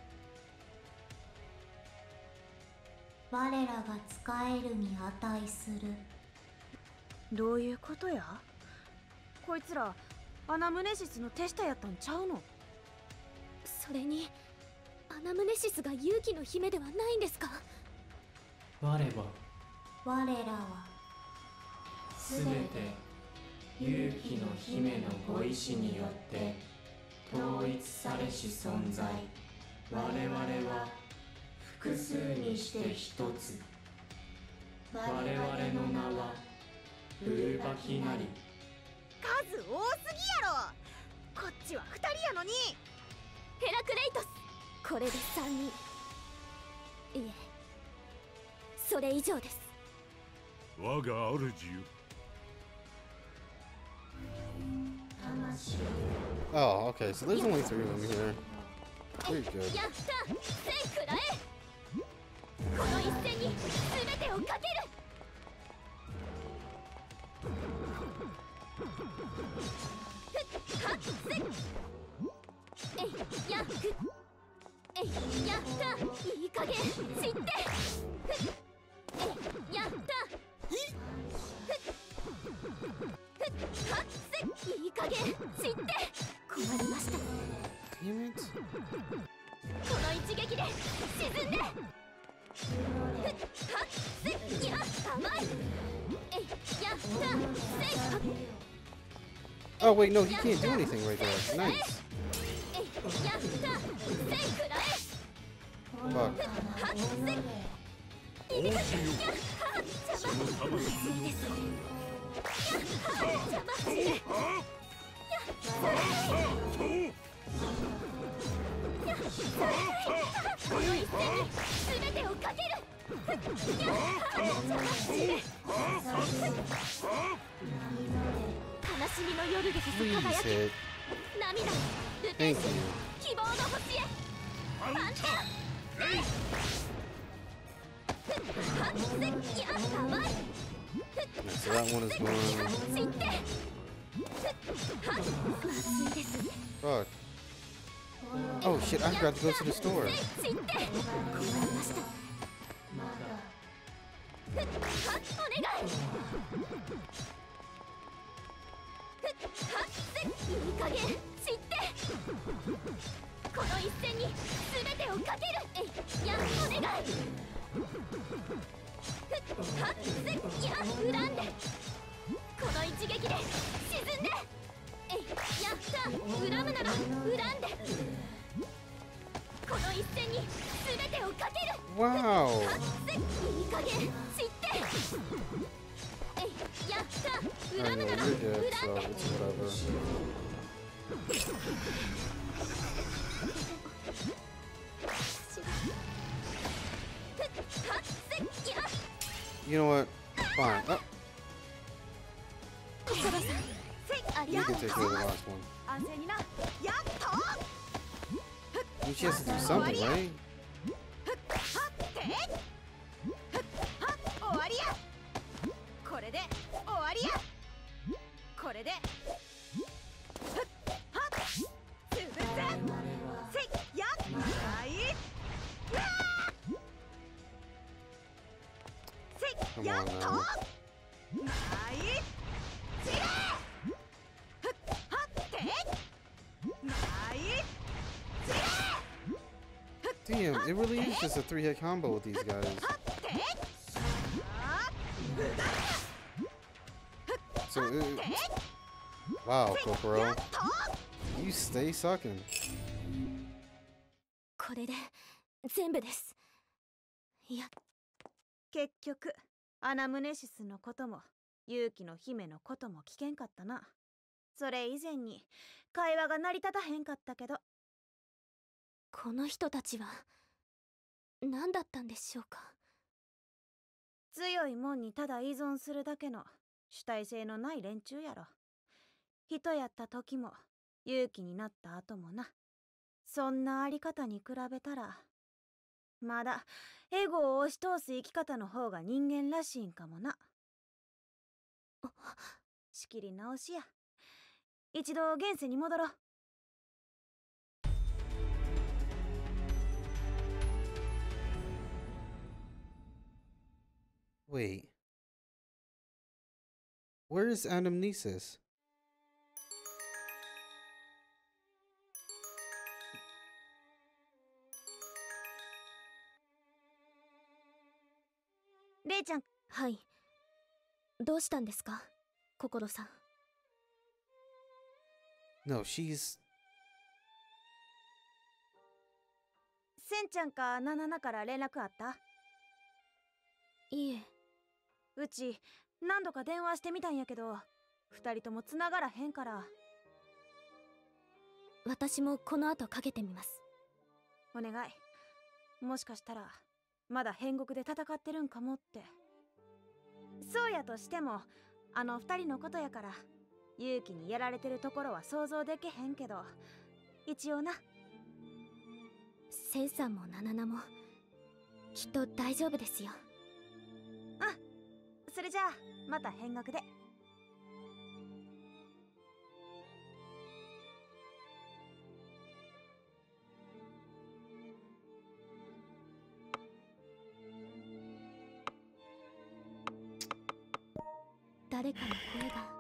G: 我らが使えるに値する。
C: どういうことや？こいつらアナムネシスの手下やったんちゃうの？
B: それにアナムネシスが勇気の姫ではないんですか？
I: 我は
G: 我らは
E: すべて勇気の姫のご意志によって統一されし存在。我々は複数にして一つ。我々の名はウルバキなり。
C: 数多すぎやろ。こっちは二人やのに。
B: ヘラクレイトス、これで三人。いえ、それ以上です。
D: 我が主よ。
G: 魂
A: Oh, okay, so there's only three of them here. Very good.
B: やった、せいくらえ。この一戦に全てをかける。
C: 減散ってえやったはっせいい加減散って困りました。こ
A: Damn it.
C: の一撃で沈んではっせいや甘いえいやったせいはっ
A: Oh wait, no, he can't do anything right there. Nice.
C: えいやったせいくらえ
A: Fuck.
C: はっせいいやはっ邪魔まずいですやはっ邪魔するこの一戦に全てをかけるやはっ邪魔する悲しみの夜でこそ
A: Please
C: 輝き
A: hit.
C: 涙ルテ
A: Thank
C: ンシ
A: you.
C: 希望の星へパンタはっせいや甘い
A: So that one is gone.
C: 散ってはっまずいです
A: Fuck. Oh shit, I forgot to go to the store.
C: 散って困りましたはっお願いはっせいい加減散ってこの一戦に全てをかけるえいやお願いはっせいや恨んでこの一撃で沈んでえいやった恨むなら恨んでこの一戦に全てをかける
A: Wow.
C: はっせいい加減散ってえいやった
A: I
C: 恨む
A: know
C: なら
A: you're
C: 恨ん
A: dead,
C: で
A: so it's whatever.
C: はっせいや
A: You know what? Fine. Oh,
C: 小沢さんあり
A: you
C: がと
A: can
C: う
A: take care of the last one.
C: 安静になやっと
A: I mean, she has to do something, right?
C: はってはっ終わりやこれで終わりやこれでふっはっつぶせせいやはいやせ
A: Come
C: いやっ
A: on
C: と
A: now.
C: はいちれふっはってはいちれ
A: Damn, it really is just a three-hit combo with these guys. So, it, wow, Kokoro, you stay sucking.
B: これで全部です。いや、
C: 結局アナムネシスのことも勇気の姫のことも聞けんかったな。それ以前に会話が成り立たへんかったけど、
B: この人たちは何だったんでしょうか。
C: 強いもんにただ依存するだけの主体性のない連中やろ。人やった時も勇気になった後もな。そんなあり方に比べたらまだエゴを押し通す生き方の方が人間らしいんかもな。仕切り直しや。一度現世に戻ろう。
A: Wait. Where is Anamnesis?
C: レイちゃん。
B: はい。どうしたんですか、心さん。
A: No, she's...
C: センちゃんかナナナから連絡あった？
B: いえ。
C: うち何度か電話してみたんやけど二人とも繋がらへんから。
B: 私もこの後かけてみます。
C: お願い。もしかしたらまだ変国で戦ってるんかもって。そうやとしてもあの二人のことやから勇気にやられてるところは想像できへんけど、一応な。
B: センさんもナナナもきっと大丈夫ですよ。
C: うん、それじゃあまた変国で。
B: 誰かの声が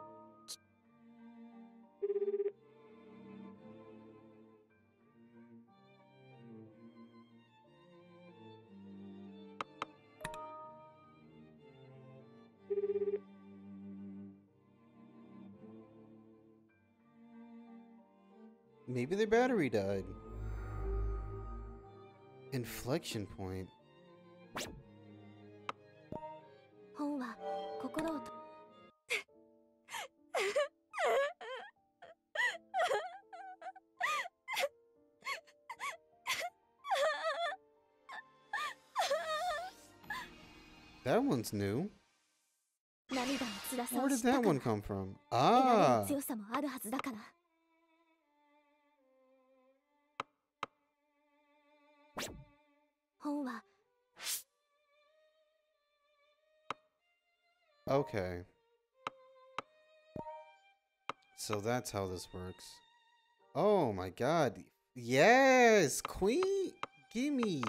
A: Maybe their battery died. Inflection point.
B: 本は心をと
A: That one's new.
B: 涙の辛さ
A: Where
B: を知
A: did
B: った
A: that
B: から
A: one come from?
B: 得られ
A: Ah!
B: る強さもあるはずだから 本は
A: Okay. So that's how this works. Oh my god. Yes! Queen! Gimme!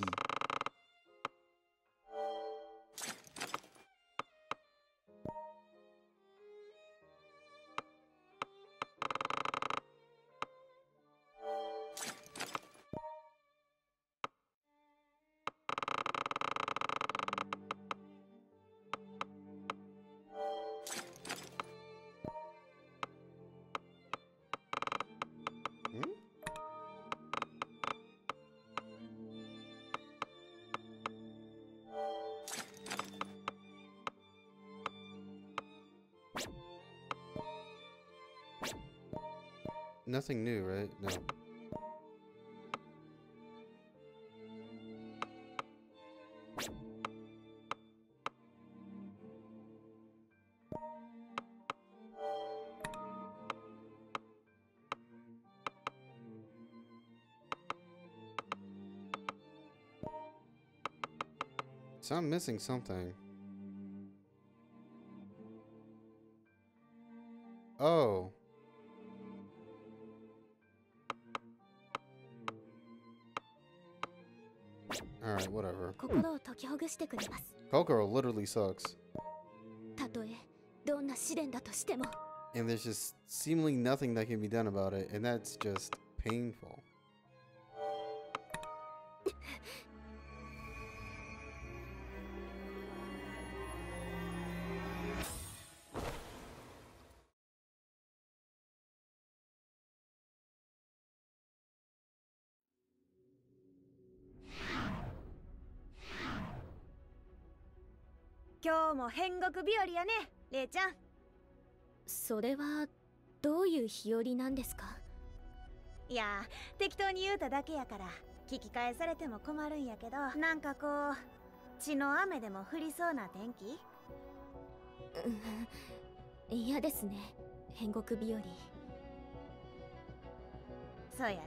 A: Nothing new, right? No. So I'm missing something. Oh. Alright, whatever.
B: 心を解きほぐしてくれます
A: Kokoro literally sucks.
B: たとえどんな試練だとしても
A: And there's just seemingly nothing that can be done about it, and that's just painful.
C: Today も変国日和やね、レイちゃん。
B: それはどういう日和なんですか
C: いや、適当に言うただけやから聞き返されても困るんやけど、なんかこう血の雨でも降りそうな天気。
B: うん、嫌ですね、変国日和。
C: そうやね。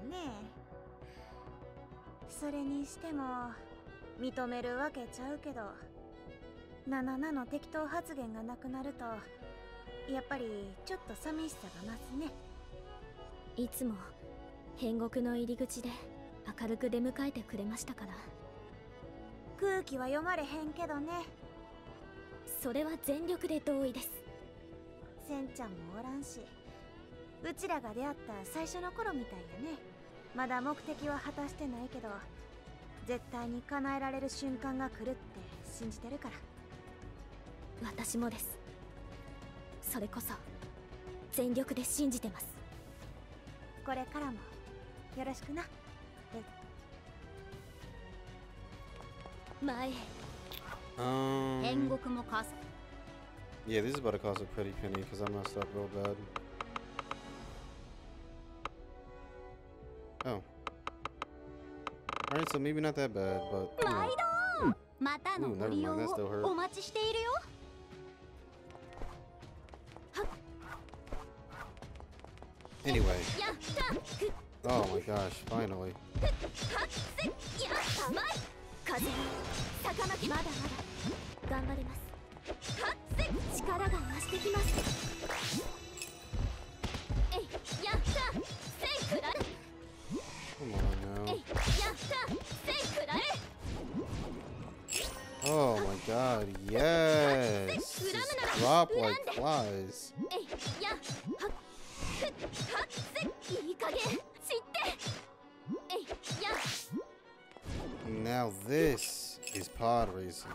C: それにしても認めるわけちゃうけど、ナナナの適当発言がなくなるとやっぱりちょっと寂しさが増すね。
B: いつも変国の入り口で明るく出迎えてくれましたから。
C: 空気は読まれへんけどね。
B: それは全力で同意です。
C: センちゃんもおらんし、うちらが出会った最初の頃みたいやね。まだ目的は果たしてないけど、絶対に叶えられる瞬間が来るって信じてるから。
B: 私もです。それこそ全力で信じてます。
C: これからもよろしくな。
B: 前へ。
A: Um.
B: 変国もかす。
A: Yeah, this is about to cost a pretty penny because I messed up real bad. Oh. Alright, so maybe not that bad, but. You know.
B: またのご利用をお待ちしているよ。
A: Anyway. Oh my gosh, finally.
B: 風、魚まだまだ頑張ります。力が増してきます。えい、やった、せいくられ。
A: Come on now.
B: えい、やった、せいくられ。
A: Oh my god, yes! Just drop like flies. Now this is pod racing.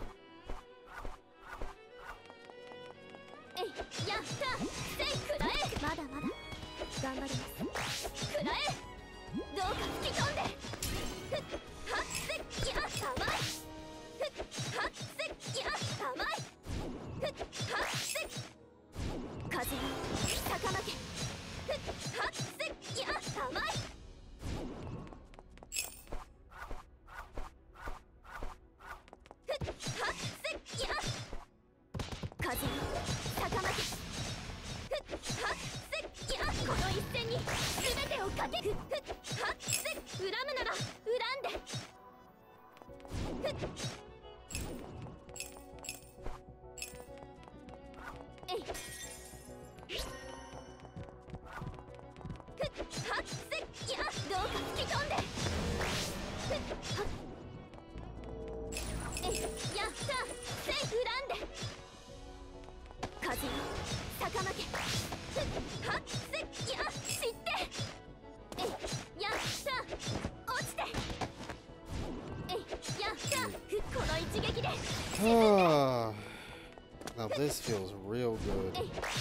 A: Ah, now this feels real good.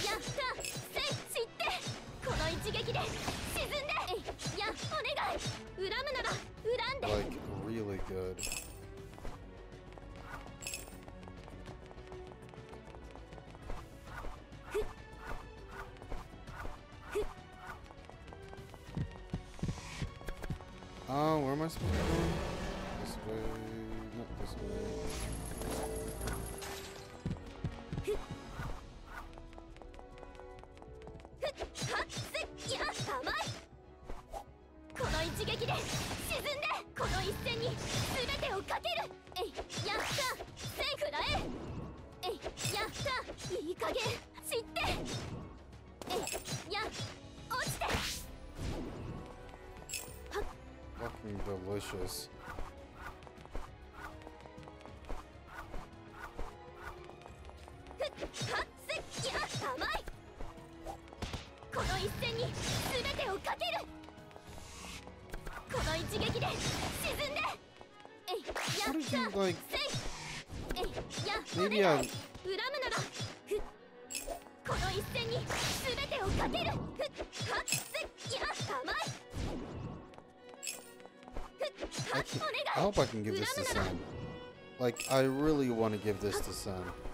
A: Like, really good. Oh, where am I supposed to go? This way, not this way. Fucking delicious. How did you, like, maybe I... I, can, I hope I can give this to Sen. Like, I really want to give this to Sen.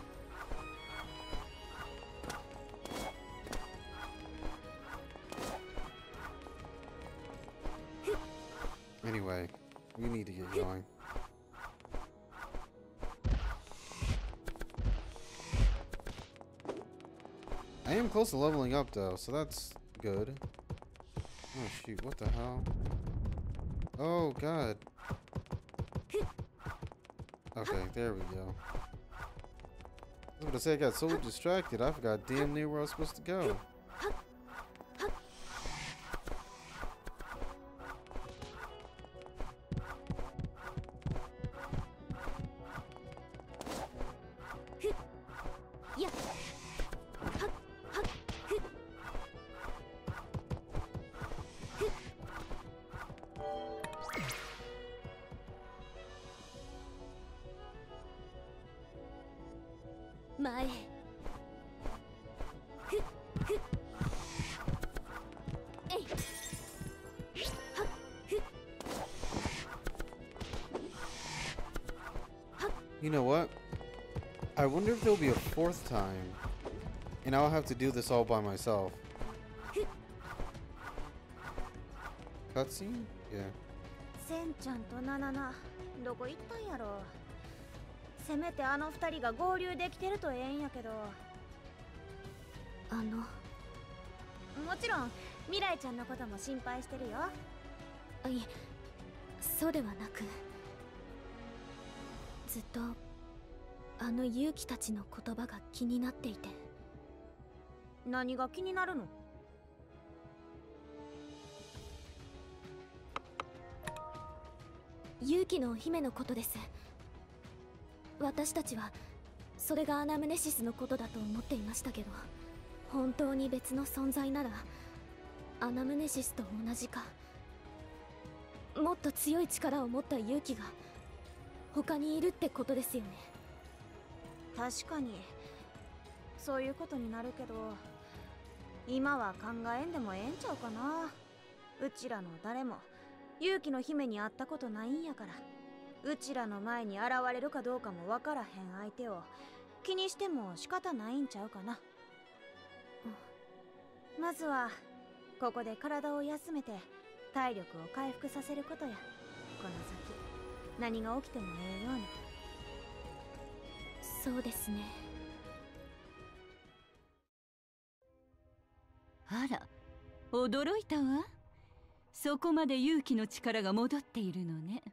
A: Anyway, we need to get going. I am close to leveling up though, so that's good. Oh shoot, what the hell? Oh god. Okay, there we go. I was gonna say I got so distracted, I forgot damn near where I was supposed to go. You know what? I wonder if there'll be a fourth time, and I'll have to do this all by myself. Cutscene? Yeah.
C: センちゃんとナナナ、どこ行ったんやろ。せめてあの二人が合流できてるとええんやけど。
B: あの。
C: もちろん、未来ちゃんのことも心配してるよ。
B: いえ、そうではなく。ずっとあの勇気たちの言葉が気になっていて。
C: 何が気になるの？
B: 勇気の姫のことです。 私たちはそれがアナムネシスのことだと思っていましたけど、本当に別の存在ならアナムネシスと同じか、もっと強い力を持った勇気が他にいるってことですよね。
C: 確かにそういうことになるけど、今は考えんでもええんちゃうかな。うちらの誰も勇気の姫に会ったことないんやから、うちらの前に現れるかどうかもわからへん相手を気にしても仕方ないんちゃうかな。うん、まずはここで体を休めて体力を回復させることや。この先何が起きてもええように。
B: そうですね。
J: あら、驚いたわ。そこまで勇気の力が戻っているのね。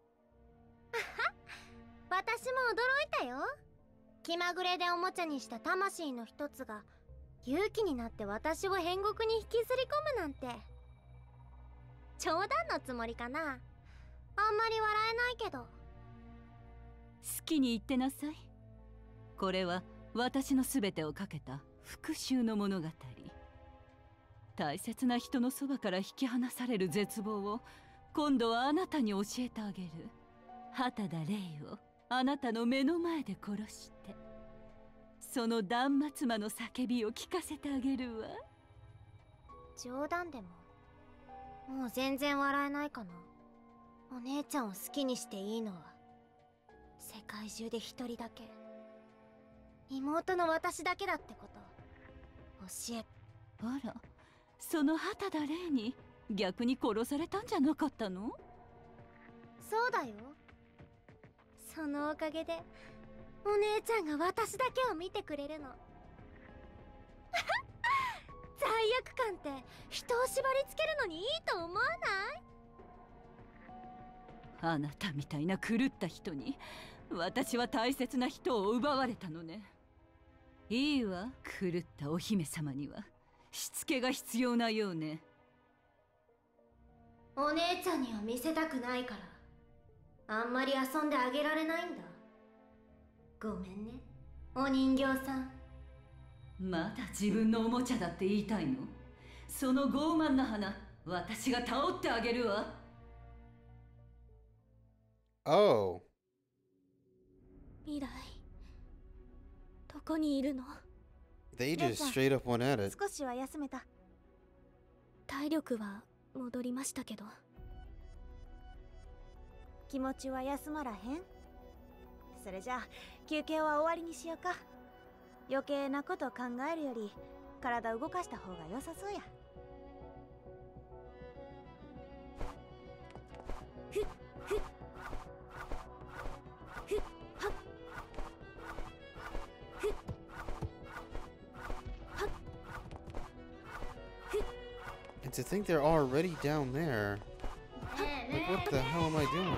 C: 私も驚いたよ。気まぐれでおもちゃにした魂の一つが勇気になって私を変国に引きずり込むなんて。冗談のつもりかな。あんまり笑えないけど。
J: 好きに言ってなさい。これは私の全てをかけた復讐の物語。大切な人のそばから引き離される絶望を今度はあなたに教えてあげる。畑田レイをあなたの目の前で殺して、その断末魔の叫びを聞かせてあげるわ。
C: 冗談でももう全然笑えないかな。お姉ちゃんを好きにしていいのは世界中で一人だけ、妹の私だけだってこと教え。
J: あら、その畑田レイに逆に殺されたんじゃなかったの？
C: そうだよ。そのおかげでお姉ちゃんが私だけを見てくれるの。罪悪感って人を縛り付けるのにいいと思わない？
J: あなたみたいな狂った人に私は大切な人を奪われたのね。いいわ、狂ったお姫様にはしつけが必要なようね。
C: お姉ちゃんには見せたくないからあんまり遊んであげられないんだ。ごめんね、お人形さん。
J: まだ自分のおもちゃだって言いたいの？その傲慢な花、私が倒ってあげるわ。
A: Oh.
B: 未来、どこにいるの？
A: They just straight up went at it.
C: 少しは休めた？
B: 体力は戻りましたけど。
C: 気持ちは休まらへん？それじゃあ休憩は終わりにしようか。余計なこと考えるより体動かした方が良さそうや。
B: ふっふっふっはっふっはっふっ。
A: And to think they're already down there. Like, what the hell am I doing?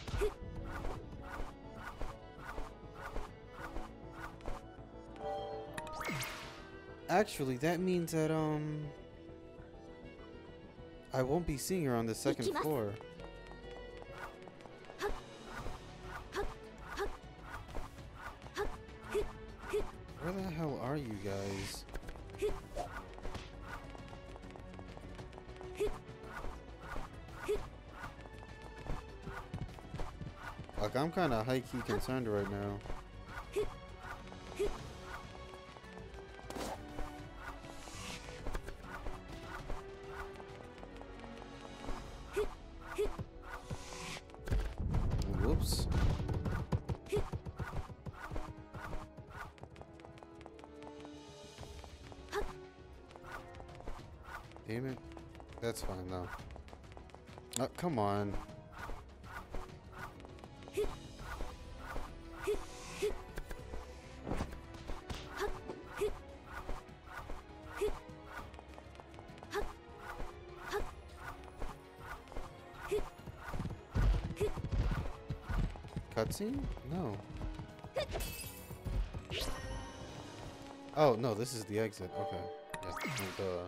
A: Actually, that means that, um... I won't be seeing her on the second floor. Where the hell are you guys? Like, I'm kind of high-key concerned right now. Whoops. Damn it. That's fine though. Oh, come on. Cutscene? No. Oh, no, this is the exit. Okay. Yeah, duh.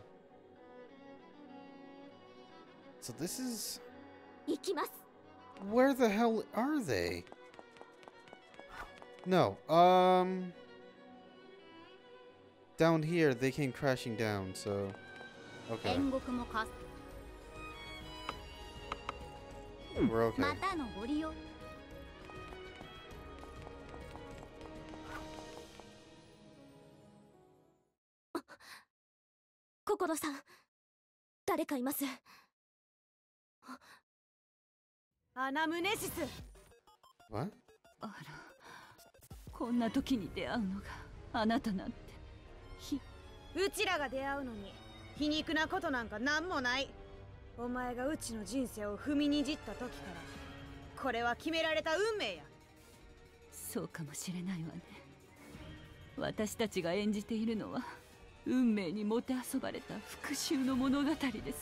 A: So this is... Where the hell are they? No. Um. Down here, they came crashing down, so. Okay. We're okay.
B: またのご利用。心さん、誰かいます。
K: アナムネシス。
A: What?
J: あら、こんな時に出会うのがあなたなんて。ひ、
K: うちらが出会うのに皮肉なことなんかなんもない。お前がうちの人生を踏みにじった時からこれは決められた運命や。
J: そうかもしれないわね。私たちが演じているのは運命にもてあそばれた復讐の物語ですもの。それは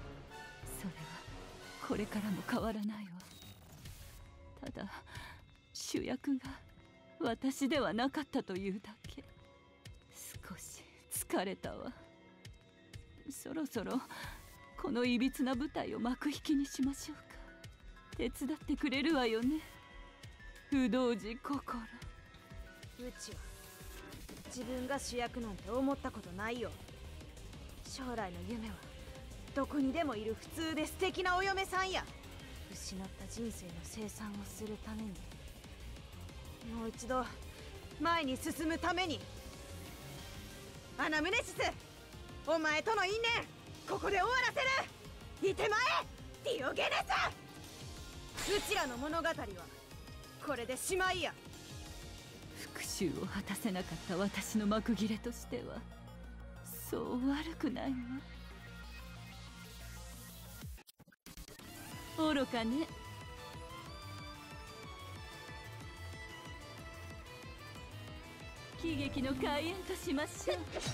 J: これからも変わらないわ。ただ主役が私ではなかったというだけ。少し疲れたわ。そろそろこのいびつな舞台を幕引きにしましょうか。手伝ってくれるわよね、不動寺心。う
K: ちは自分が主役なんて思ったことないよ。将来の夢はどこにでもいる普通で素敵なお嫁さんや。失った人生の清算をするために、もう一度前に進むために。アナムネシス、お前との因縁ここで終わらせる。いてまえディオゲネス。うちらの物語はこれでしまいや。
J: 復讐を果たせなかった私の幕切れとしてはそう悪くないわ。愚かね。喜劇の開演としましょう。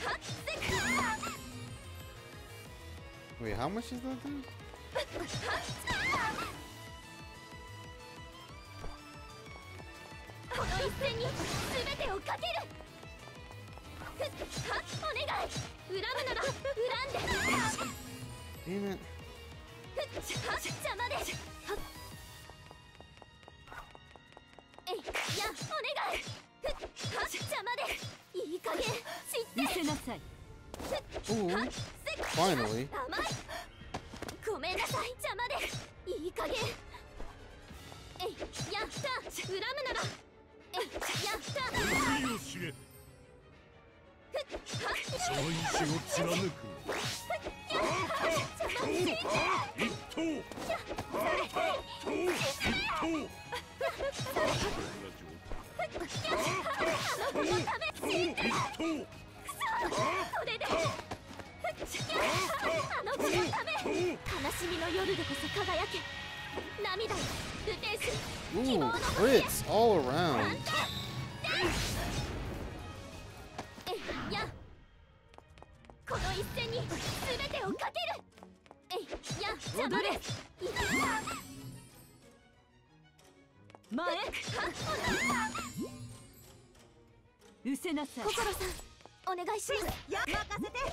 A: Wait, how much is that thing?
B: この一戦に全てをかける。お願い。恨むなら恨んで。
A: Damn it.
B: 邪魔です。えい、や、お願い。邪魔です。いい加減知って。
J: 見せなさい。
A: Ooh, finally.
B: 甘い。ごめんなさい、邪魔です。いい加減。えい、やった。恨むなら。えい、やった。
D: いいよ知れ。その意志を貫く。一頭。一頭。
B: それであの子のため、悲しみの夜でこそ輝け。涙よ、ルテンス。
A: Ooh, crits all around.
B: えいや、この一戦に全てをかける。えいや、邪魔です。
J: 前失せなさい。
B: 心さん、お願いします。
K: や、任せて。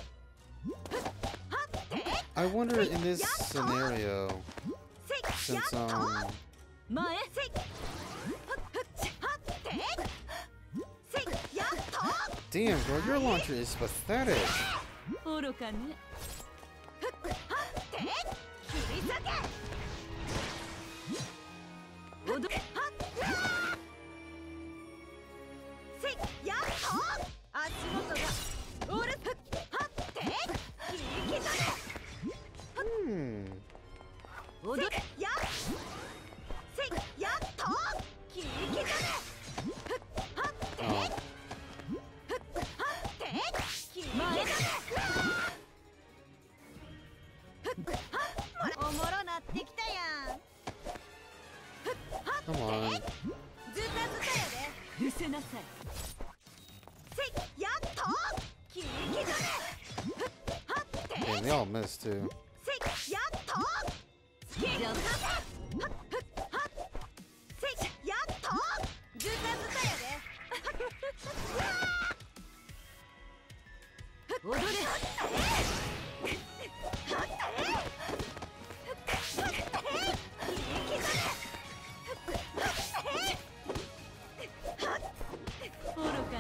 A: I wonder in this scenario, since um,
J: 前
A: damn, bro, your launcher is pathetic.
J: 愚かね。踊れ。
K: 足元がオールプッハッテーいいけだね。
A: Hmm.
K: 踊れやせやっときいけだね。ハッテーハッテーきいけだね。おもろなってきたやん。
A: Come on.
K: ずたずたやで。
J: 失せなさい。
A: Damn, they all missed too.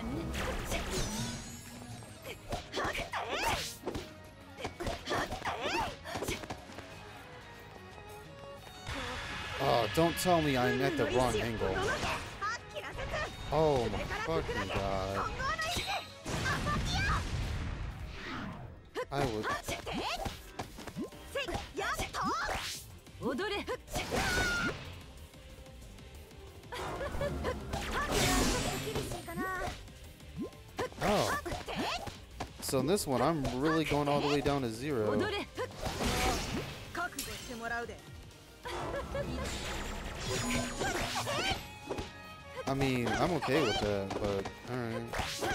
A: Oh, don't tell me I'm at the wrong angle. Oh my fucking god. I would. Oh. So in this one, I'm really going all the way down to zero. I mean, I'm okay with that, but alright.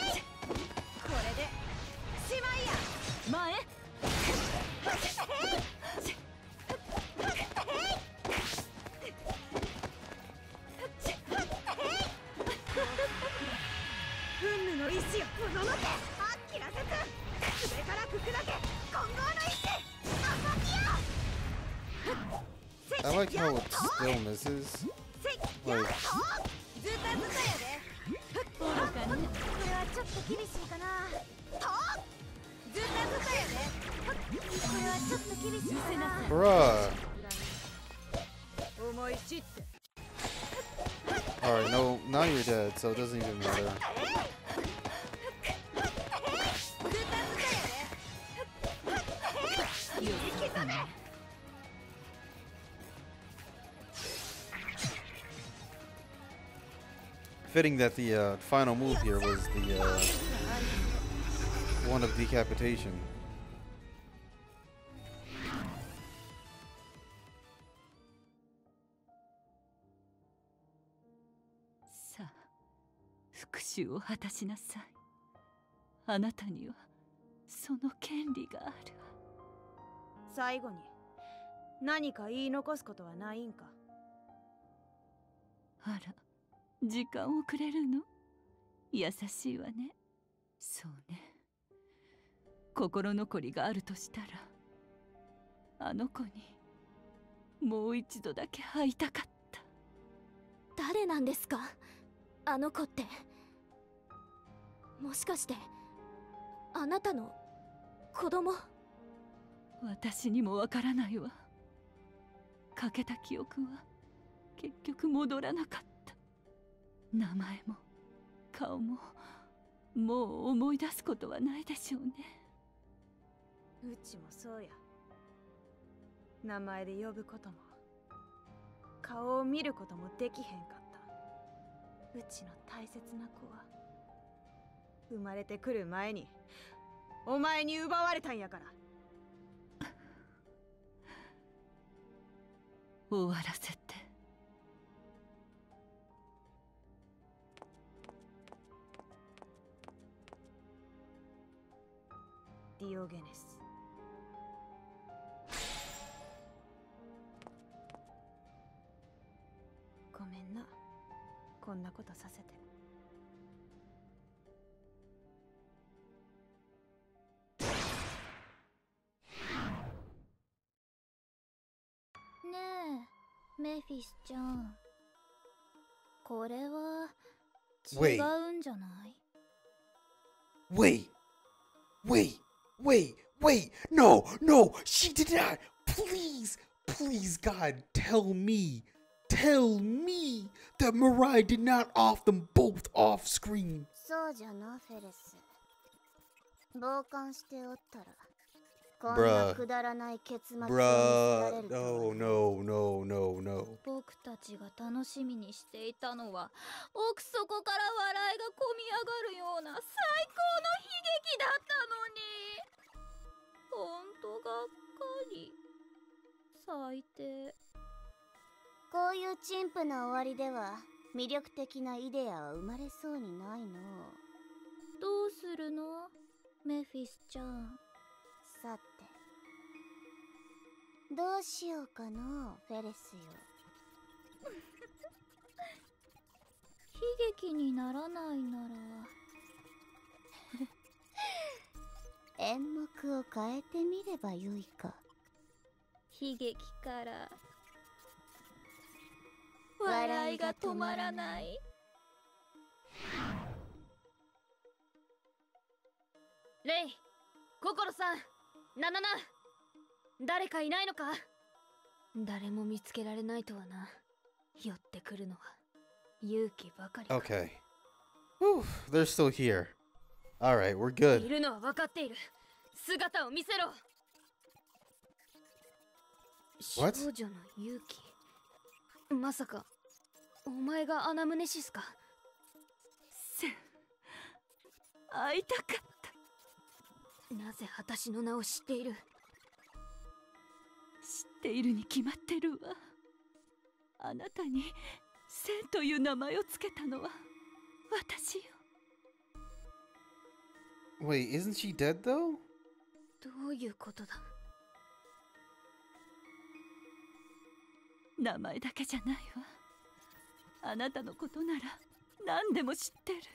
A: I like how it still misses. Like, bruh. Alright, no, now you're dead, so it doesn't even matter. Fitting that the uh, final move here was the uh, one of decapitation.
J: Sa, 復讐を果たしなさい。あなたにはその権利がある。
K: 最後に何か言い残すことはないんか。
J: あら。時間をくれるの？優しいわね。そうね。心残りがあるとしたら、あの子にもう一度だけ会いたかった。
B: 誰なんですか？あの子って。もしかしてあなたの子供？
J: 私にもわからないわ。かけた記憶は結局戻らなかった。名前も顔ももう思い出すことはないでしょうね。
K: うちもそうや。名前で呼ぶことも顔を見ることもできへんかった。うちの大切な子は生まれてくる前にお前に奪われたんやから。
J: 終わらせて。
K: ディオゲネス。ごめんな、こんなことさせて。
H: ねえ、メフィスちゃん。これは違うんじゃない？
A: Wait, wait, wait, wait, no, no, she did not. Please, please, God, tell me, tell me that Mirai did not off them both off screen.
G: そうじゃな、フェレス。傍観しておったら、こんなくだらない結末を見せられるとは。
A: No, no, no, no, no.
H: 僕たちが楽しみにしていたのは、奥底から笑いがこみ上がるような最高の悲劇だったのに。ほんとがっかり。最低。
G: こういう陳腐な終わりでは魅力的なイデアは生まれそうにないの。
H: どうするの、メフィスちゃん。
G: さて、どうしようかの、フェレスよ。
H: 悲劇にならないなら
G: 演目を変えてみればよいか。
H: 悲劇から笑いが止まらない。
F: レイ、ココロさん、ナナナ、誰かいないのか？誰も見つけられないとはな。寄ってくるのは勇気ばかりか。
A: Okay. Whew, they're still here. Alright, we're good.
F: いるのは分かっている。姿を見せろ。
A: What?
F: 少女の勇気。まさかお前がアナムネシスか？
J: セン、会いたかった。
F: なぜ私の名を知っている？
J: 知っているに決まってるわ。あなたにセンという名前をつけたのは私よ。
A: Wait, isn't she dead though?
F: どういうことだ？
J: 名前だけじゃないわ。あなたのことなら何でも知ってる。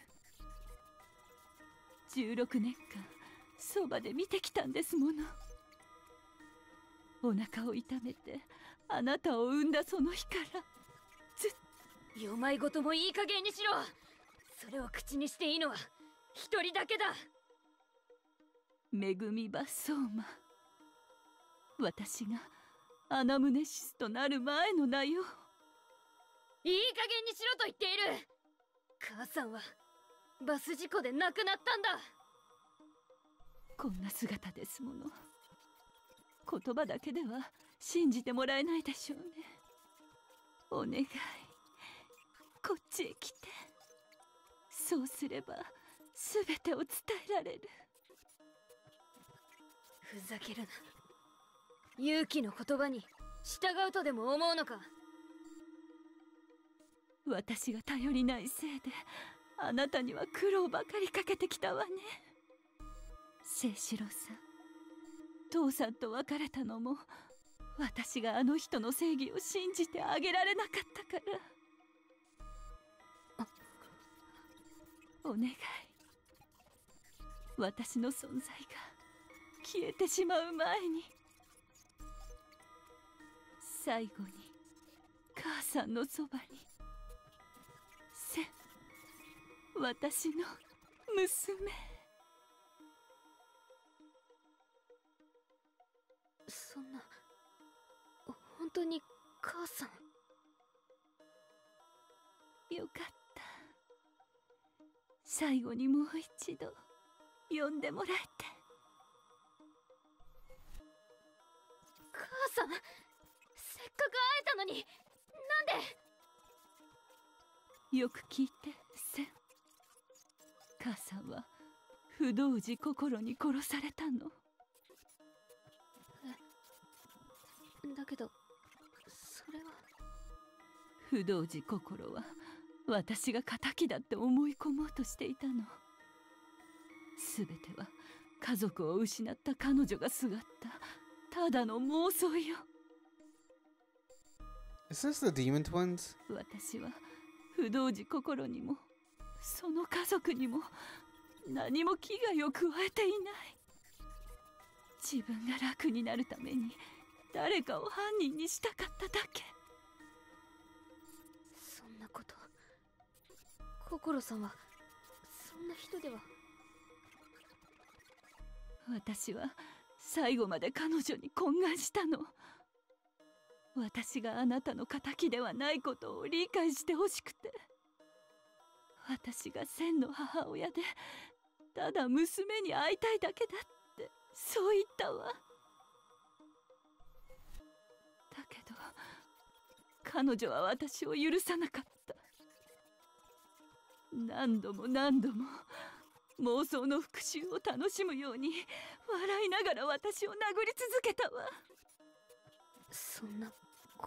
J: じゅうろくねんかんそばで見てきたんですもの。お腹を痛めてあなたを産んだその日からずっ
F: と。お前ごともいい加減にしろ。それを口にしていいのは一人だけだ。
J: めぐみばソーマ。私がアナムネシスとなる前の名よ。
F: いい加減にしろと言っている。母さんはバス事故で亡くなったんだ。
J: こんな姿ですもの。言葉だけでは信じてもらえないでしょうね。お願い、こっちへ来て。そうすれば全てを伝えられる。
F: ふざけるな。勇気の言葉に従うとでも思うのか？
J: 私が頼りないせいであなたには苦労ばかりかけてきたわね。清志郎さん、父さんと別れたのも私があの人の正義を信じてあげられなかったから。お願い、私の存在が消えてしまう前に最後に母さんのそばにセン、私の娘。
F: そんな、本当に母さん？
J: よかった。最後にもう一度呼んでもらえて。
F: 母さん、せっかく会えたのに、なんで？
J: よく聞いて、セン。母さんは不動寺心に殺されたの。
F: え、だけどそれは。
J: 不動寺心は私が仇だって思い込もうとしていたの。すべては家族を失った彼女がすがったただの妄想よ。
A: Is this the Demon Twins?
J: 私は不動寺心にもその家族にも何も危害を加えていない。自分が楽になるために誰かを犯人にしたかっただけ。
F: そんなこと、心さんはそんな人では。
J: 私は最後まで彼女に懇願したの。私があなたの仇ではないことを理解してほしくて。私が千の母親でただ娘に会いたいだけだってそう言ったわ。だけど彼女は私を許さなかった。何度も何度も妄想の復讐を楽しむように笑いながら私を殴り続けたわ。
F: そんなこと。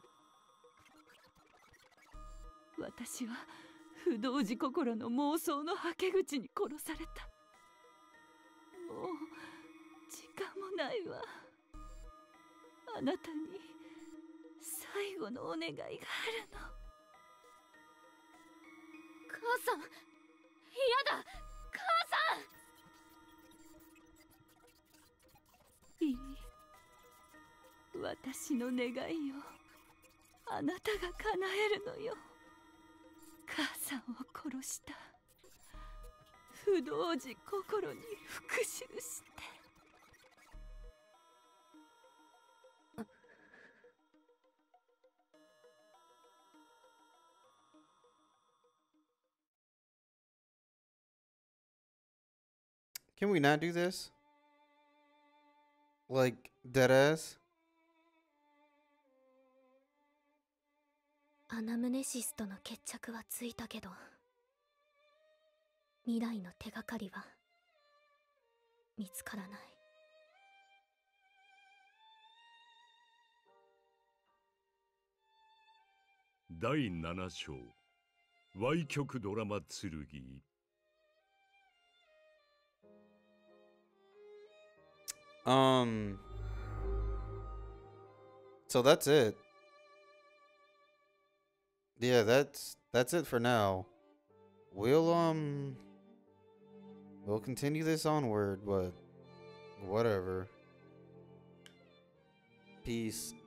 J: 私は不動寺心の妄想のはけ口に殺された。もう時間もないわ。あなたに最後のお願いがあるの。
F: 母さん、嫌だ、母さ
J: ん。いい、私の願いをあなたが叶えるのよ。母さんを殺した不動時心に復讐して。
A: Can we not do this? Like, deadass?
B: アナムネシスとの決着はついたけど、未来の手がかりは見つからない。
D: だいなな章歪曲ドラマ剣。
A: Um. So that's it. Yeah, that's that's it for now. We'll um we'll continue this onward, but whatever. Peace.